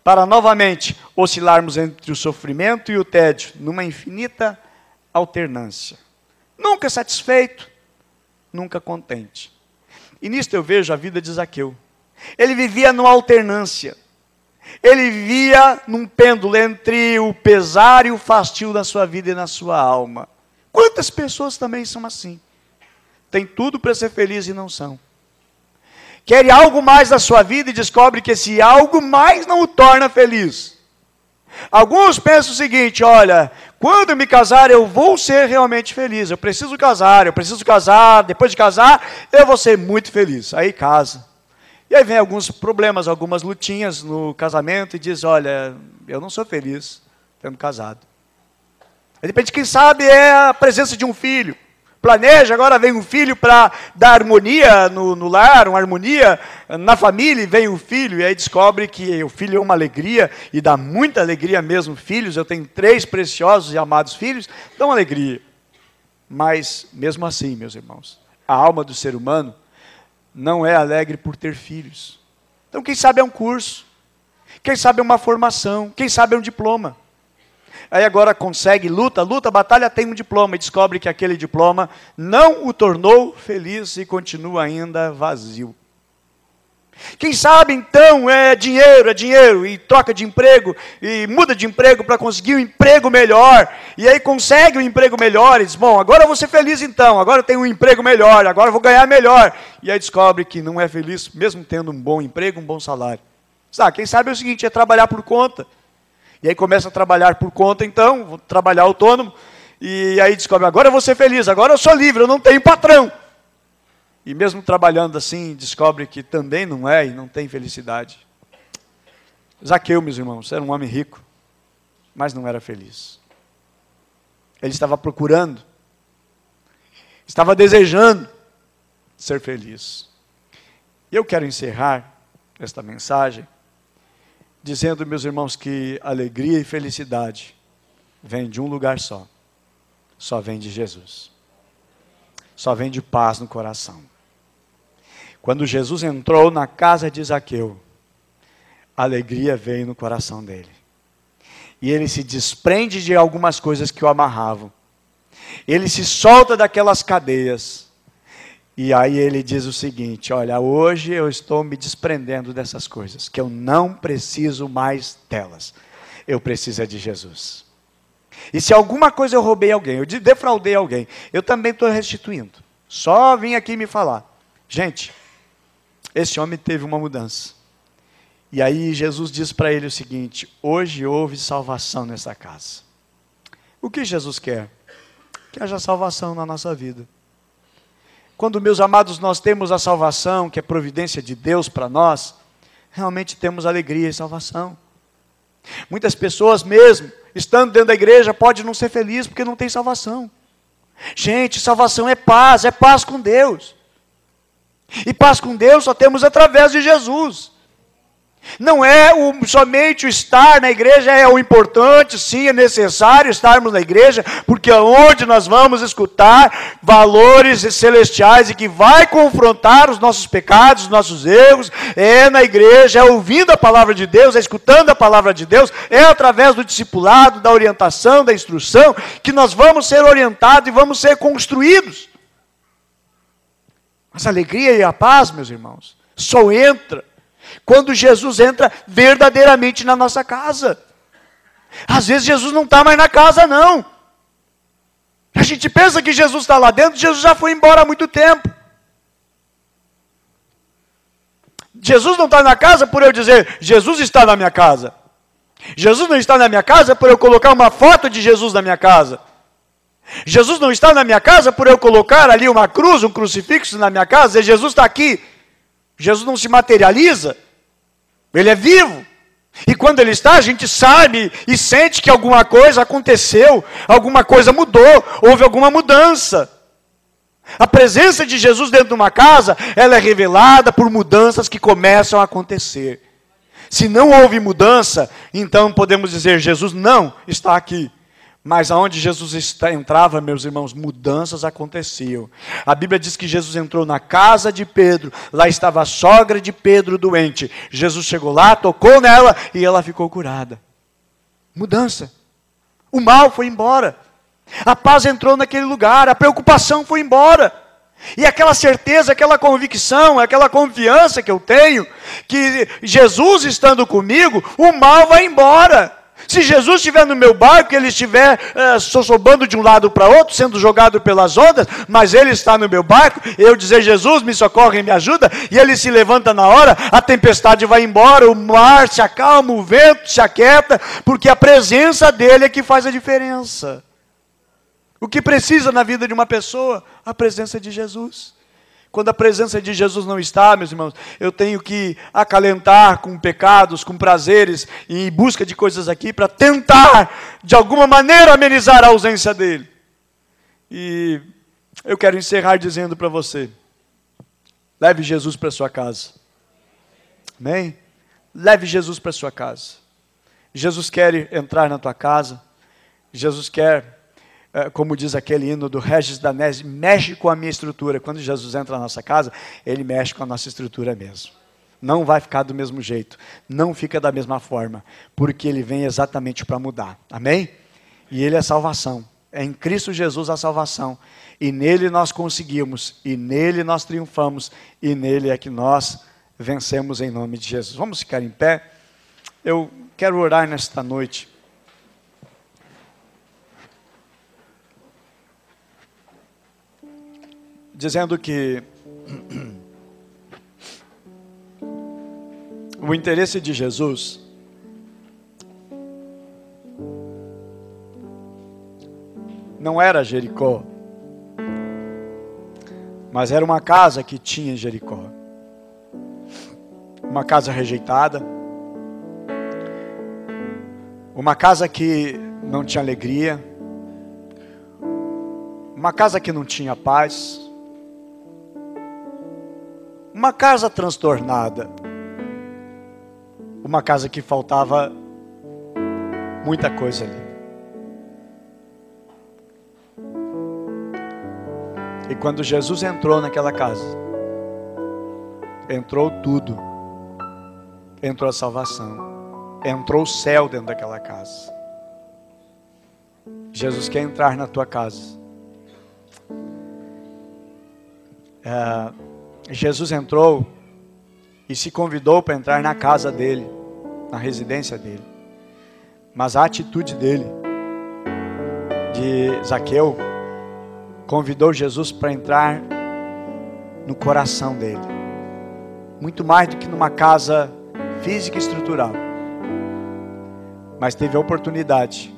para novamente oscilarmos entre o sofrimento e o tédio, numa infinita alternância. Nunca satisfeito, nunca contente. E nisto eu vejo a vida de Zaqueu. Ele vivia numa alternância. Ele vivia num pêndulo entre o pesar e o fastio na sua vida e na sua alma. Quantas pessoas também são assim? Tem tudo para ser feliz e não são. Quer algo mais da sua vida e descobre que esse algo mais não o torna feliz. Alguns pensam o seguinte: olha, quando me casar eu vou ser realmente feliz. Eu preciso casar, depois de casar eu vou ser muito feliz. Aí casa. E aí vem alguns problemas, algumas lutinhas no casamento e diz: olha, eu não sou feliz tendo casado. De repente, quem sabe é a presença de um filho. Planeja, agora vem um filho para dar harmonia no lar, uma harmonia na família, e vem o filho, e aí descobre que o filho é uma alegria, e dá muita alegria mesmo. Filhos, eu tenho 3 preciosos e amados filhos, dão alegria. Mas, mesmo assim, meus irmãos, a alma do ser humano não é alegre por ter filhos. Então, quem sabe é um curso, quem sabe é uma formação, quem sabe é um diploma. Aí agora consegue, luta, batalha, tem um diploma e descobre que aquele diploma não o tornou feliz e continua ainda vazio. Quem sabe então é dinheiro, e troca de emprego, e muda de emprego para conseguir um emprego melhor, e aí consegue um emprego melhor, e diz: bom, agora eu vou ser feliz então, agora eu tenho um emprego melhor, agora eu vou ganhar melhor. E aí descobre que não é feliz, mesmo tendo um bom emprego, um bom salário. Sabe, quem sabe é o seguinte, é trabalhar por conta. E aí começa a trabalhar por conta então, vou trabalhar autônomo, e aí descobre: agora eu vou ser feliz, agora eu sou livre, eu não tenho patrão. E mesmo trabalhando assim, descobre que também não é e não tem felicidade. Zaqueu, meus irmãos, era um homem rico, mas não era feliz. Ele estava procurando, estava desejando ser feliz. E eu quero encerrar esta mensagem dizendo, meus irmãos, que alegria e felicidade vem de um lugar só vem de Jesus. Só vem de paz no coração. Quando Jesus entrou na casa de Zaqueu, a alegria veio no coração dele. E ele se desprende de algumas coisas que o amarravam. Ele se solta daquelas cadeias. E aí ele diz o seguinte: olha, hoje eu estou me desprendendo dessas coisas, que eu não preciso mais delas. Eu preciso de Jesus. E se alguma coisa eu roubei alguém, eu defraudei alguém, eu também estou restituindo. Só vim aqui me falar. Gente, esse homem teve uma mudança. E aí Jesus diz para ele o seguinte: hoje houve salvação nessa casa. O que Jesus quer? Que haja salvação na nossa vida. Quando, meus amados, nós temos a salvação, que é providência de Deus para nós, realmente temos alegria e salvação. Muitas pessoas mesmo, estando dentro da igreja, podem não ser felizes porque não tem salvação. Gente, salvação é paz com Deus. E paz com Deus só temos através de Jesus. Não é somente o estar na igreja é o importante, sim, é necessário estarmos na igreja, porque é onde nós vamos escutar valores celestiais e que vai confrontar os nossos pecados, os nossos erros, é na igreja, é ouvindo a palavra de Deus, é escutando a palavra de Deus, é através do discipulado, da orientação, da instrução, que nós vamos ser orientados e vamos ser construídos. Mas a alegria e a paz, meus irmãos, só entra quando Jesus entra verdadeiramente na nossa casa. Às vezes Jesus não está mais na casa, não. A gente pensa que Jesus está lá dentro, Jesus já foi embora há muito tempo. Jesus não está na casa por eu dizer, Jesus está na minha casa. Jesus não está na minha casa por eu colocar uma foto de Jesus na minha casa. Jesus não está na minha casa por eu colocar ali uma cruz, um crucifixo na minha casa, e Jesus está aqui. Jesus não se materializa, Ele é vivo. E quando Ele está, a gente sabe e sente que alguma coisa aconteceu, alguma coisa mudou, houve alguma mudança. A presença de Jesus dentro de uma casa, ela é revelada por mudanças que começam a acontecer. Se não houve mudança, então podemos dizer, Jesus não está aqui. Mas aonde Jesus entrava, meus irmãos, mudanças aconteciam. A Bíblia diz que Jesus entrou na casa de Pedro, lá estava a sogra de Pedro doente. Jesus chegou lá, tocou nela e ela ficou curada. Mudança. O mal foi embora. A paz entrou naquele lugar, a preocupação foi embora. E aquela certeza, aquela convicção, aquela confiança que eu tenho, que Jesus estando comigo, o mal vai embora. Se Jesus estiver no meu barco, ele estiver sossobando de um lado para outro, sendo jogado pelas ondas, mas ele está no meu barco, eu dizer, Jesus, me socorre e me ajuda, e ele se levanta na hora, a tempestade vai embora, o mar se acalma, o vento se aquieta, porque a presença dele é que faz a diferença. O que precisa na vida de uma pessoa? A presença de Jesus. Quando a presença de Jesus não está, meus irmãos, eu tenho que acalentar com pecados, com prazeres, e em busca de coisas aqui, para tentar, de alguma maneira, amenizar a ausência dele. E eu quero encerrar dizendo para você, leve Jesus para sua casa. Amém? Leve Jesus para sua casa. Jesus quer entrar na tua casa. Jesus quer... como diz aquele hino do Regis Danese, mexe com a minha estrutura. Quando Jesus entra na nossa casa, ele mexe com a nossa estrutura mesmo. Não vai ficar do mesmo jeito, não fica da mesma forma, porque ele vem exatamente para mudar. Amém? E ele é salvação. É em Cristo Jesus a salvação. E nele nós conseguimos, e nele nós triunfamos, e nele é que nós vencemos em nome de Jesus. Vamos ficar em pé? Eu quero orar nesta noite. Dizendo que o interesse de Jesus não era Jericó, mas era uma casa que tinha em Jericó. Uma casa rejeitada, uma casa que não tinha alegria, uma casa que não tinha paz, uma casa transtornada, uma casa que faltava muita coisa ali. E quando Jesus entrou naquela casa, entrou tudo, entrou a salvação, entrou o céu dentro daquela casa. Jesus quer entrar na tua casa. Jesus entrou e se convidou para entrar na casa dele, na residência dele. Mas a atitude dele, de Zaqueu, convidou Jesus para entrar no coração dele. Muito mais do que numa casa física e estrutural. Mas teve a oportunidade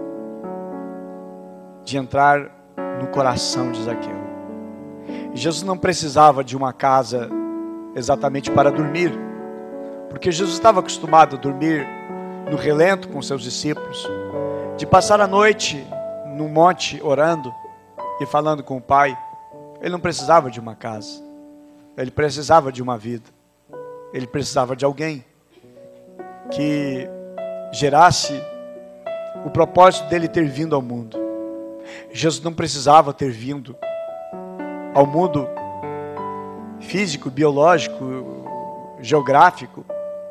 de entrar no coração de Zaqueu. Jesus não precisava de uma casa exatamente para dormir, porque Jesus estava acostumado a dormir no relento com seus discípulos, de passar a noite no monte orando e falando com o Pai. Ele não precisava de uma casa, ele precisava de uma vida, ele precisava de alguém que gerasse o propósito dele ter vindo ao mundo. Jesus não precisava ter vindo ao mundo físico, biológico, geográfico.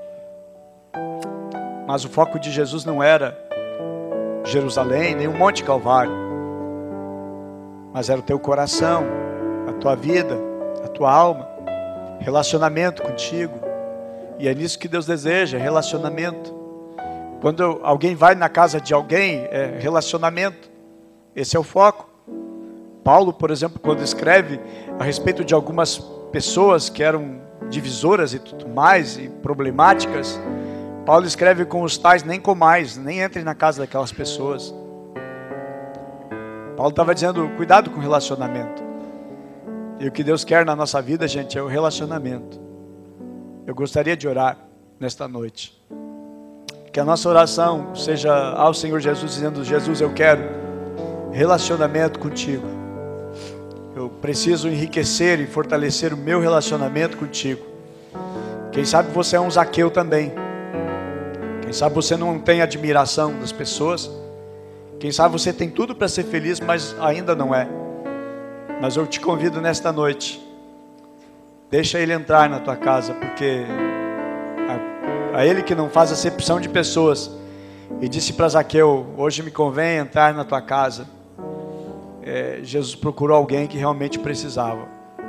Mas o foco de Jesus não era Jerusalém, nem o Monte Calvário. Mas era o teu coração, a tua vida, a tua alma, relacionamento contigo. E é nisso que Deus deseja, relacionamento. Quando alguém vai na casa de alguém, é relacionamento. Esse é o foco. Paulo, por exemplo, quando escreve a respeito de algumas pessoas que eram divisoras e tudo mais, e problemáticas, Paulo escreve: com os tais nem comais, nem entre na casa daquelas pessoas. Paulo estava dizendo, cuidado com o relacionamento. E o que Deus quer na nossa vida, gente, é o relacionamento. Eu gostaria de orar nesta noite. Que a nossa oração seja ao Senhor Jesus, dizendo: Jesus, eu quero relacionamento contigo. Eu preciso enriquecer e fortalecer o meu relacionamento contigo. Quem sabe você é um Zaqueu também. Quem sabe você não tem admiração das pessoas Quem sabe você tem tudo para ser feliz, mas ainda não é. Mas eu te convido nesta noite, deixa Ele entrar na tua casa, porque a Ele que não faz acepção de pessoas, e disse para Zaqueu: hoje me convém entrar na tua casa. Jesus procurou alguém que realmente precisava.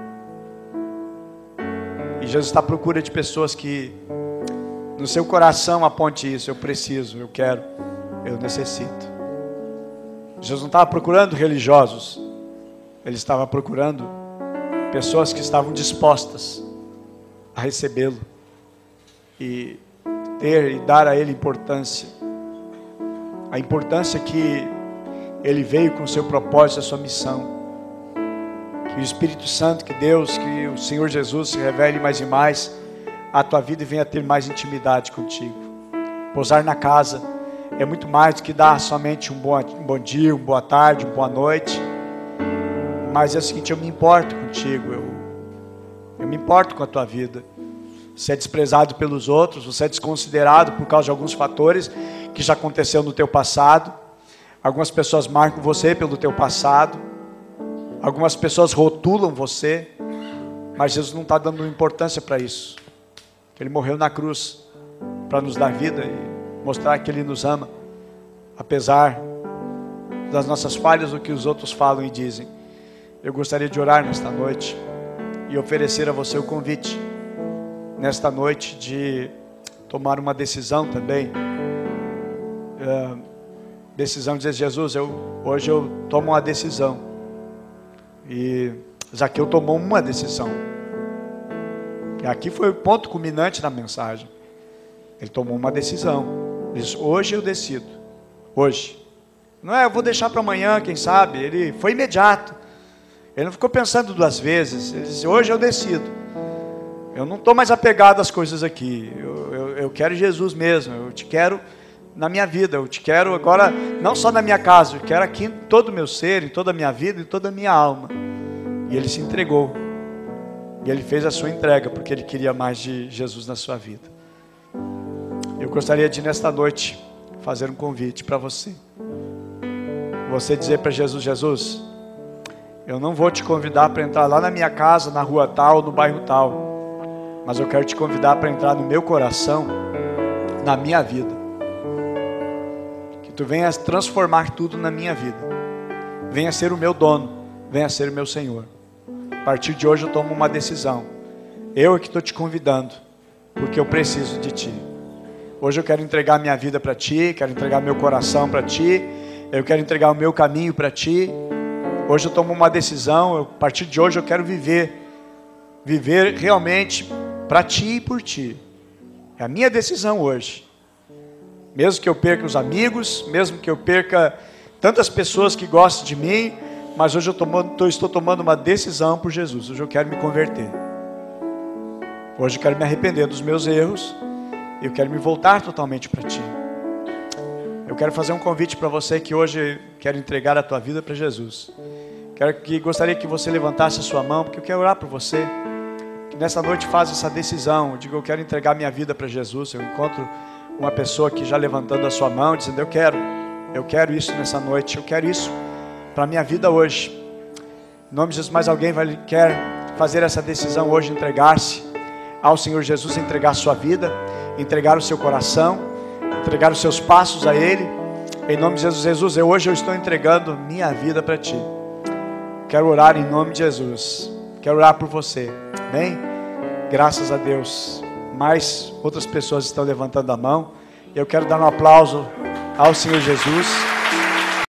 E Jesus está à procura de pessoas que no seu coração aponte isso: eu preciso, eu quero, eu necessito. Jesus não estava procurando religiosos, Ele estava procurando pessoas que estavam dispostas a recebê-lo e ter e dar a Ele importância. A importância que Ele veio com o seu propósito, a sua missão. Que o Espírito Santo, que Deus, que o Senhor Jesus se revele mais e mais à tua vida e venha ter mais intimidade contigo. Pousar na casa é muito mais do que dar somente um bom dia, uma boa tarde, uma boa noite. Mas é o seguinte: eu me importo contigo, eu me importo com a tua vida. Você é desprezado pelos outros, você é desconsiderado por causa de alguns fatores que já aconteceu no teu passado. Algumas pessoas marcam você pelo teu passado. Algumas pessoas rotulam você. Mas Jesus não está dando importância para isso. Ele morreu na cruz para nos dar vida e mostrar que Ele nos ama, apesar das nossas falhas, do que os outros falam e dizem. Eu gostaria de orar nesta noite e oferecer a você o convite nesta noite de tomar uma decisão também. Decisão de dizer: Jesus, hoje eu tomo uma decisão. E Zaqueu tomou uma decisão. E aqui foi o ponto culminante da mensagem. Ele tomou uma decisão. Ele disse: hoje eu decido. Hoje. Não é, eu vou deixar para amanhã, quem sabe. Ele foi imediato. Ele não ficou pensando duas vezes. Ele disse: hoje eu decido. Eu não estou mais apegado às coisas aqui. Eu quero Jesus mesmo. Eu te quero na minha vida. Eu te quero agora, não só na minha casa. Eu quero aqui em todo o meu ser, em toda a minha vida, em toda a minha alma. E ele se entregou. E ele fez a sua entrega, porque ele queria mais de Jesus na sua vida. Eu gostaria de, nesta noite, fazer um convite para você. Você dizer para Jesus: Jesus, eu não vou te convidar para entrar lá na minha casa, na rua tal, no bairro tal. Mas eu quero te convidar para entrar no meu coração, na minha vida. Que tu venhas transformar tudo na minha vida. Venha ser o meu dono, venha ser o meu Senhor. A partir de hoje eu tomo uma decisão. Eu é que estou te convidando, porque eu preciso de Ti. Hoje eu quero entregar minha vida para Ti, quero entregar meu coração para Ti, eu quero entregar o meu caminho para Ti. Hoje eu tomo uma decisão, a partir de hoje eu quero viver realmente para Ti e por Ti. É a minha decisão hoje. Mesmo que eu perca os amigos, mesmo que eu perca tantas pessoas que gostam de mim, mas hoje eu estou tomando uma decisão por Jesus. Hoje eu quero me converter. Hoje eu quero me arrepender dos meus erros. Eu quero me voltar totalmente para Ti. Eu quero fazer um convite para você que hoje quer entregar a tua vida para Jesus. Gostaria que você levantasse a sua mão, porque eu quero orar por você. Que nessa noite faz essa decisão. Digo: eu quero entregar minha vida para Jesus. Eu encontro uma pessoa que já levantando a sua mão, dizendo: eu quero isso nessa noite. Eu quero isso para a minha vida hoje. Em nome de Jesus, mais alguém quer fazer essa decisão hoje, entregar-se ao Senhor Jesus, entregar a sua vida, entregar o seu coração, entregar os seus passos a Ele. Em nome de Jesus: Jesus, hoje eu estou entregando minha vida para Ti. Quero orar em nome de Jesus. Quero orar por você. Amém? Graças a Deus. Mais outras pessoas estão levantando a mão. Eu quero dar um aplauso ao Senhor Jesus.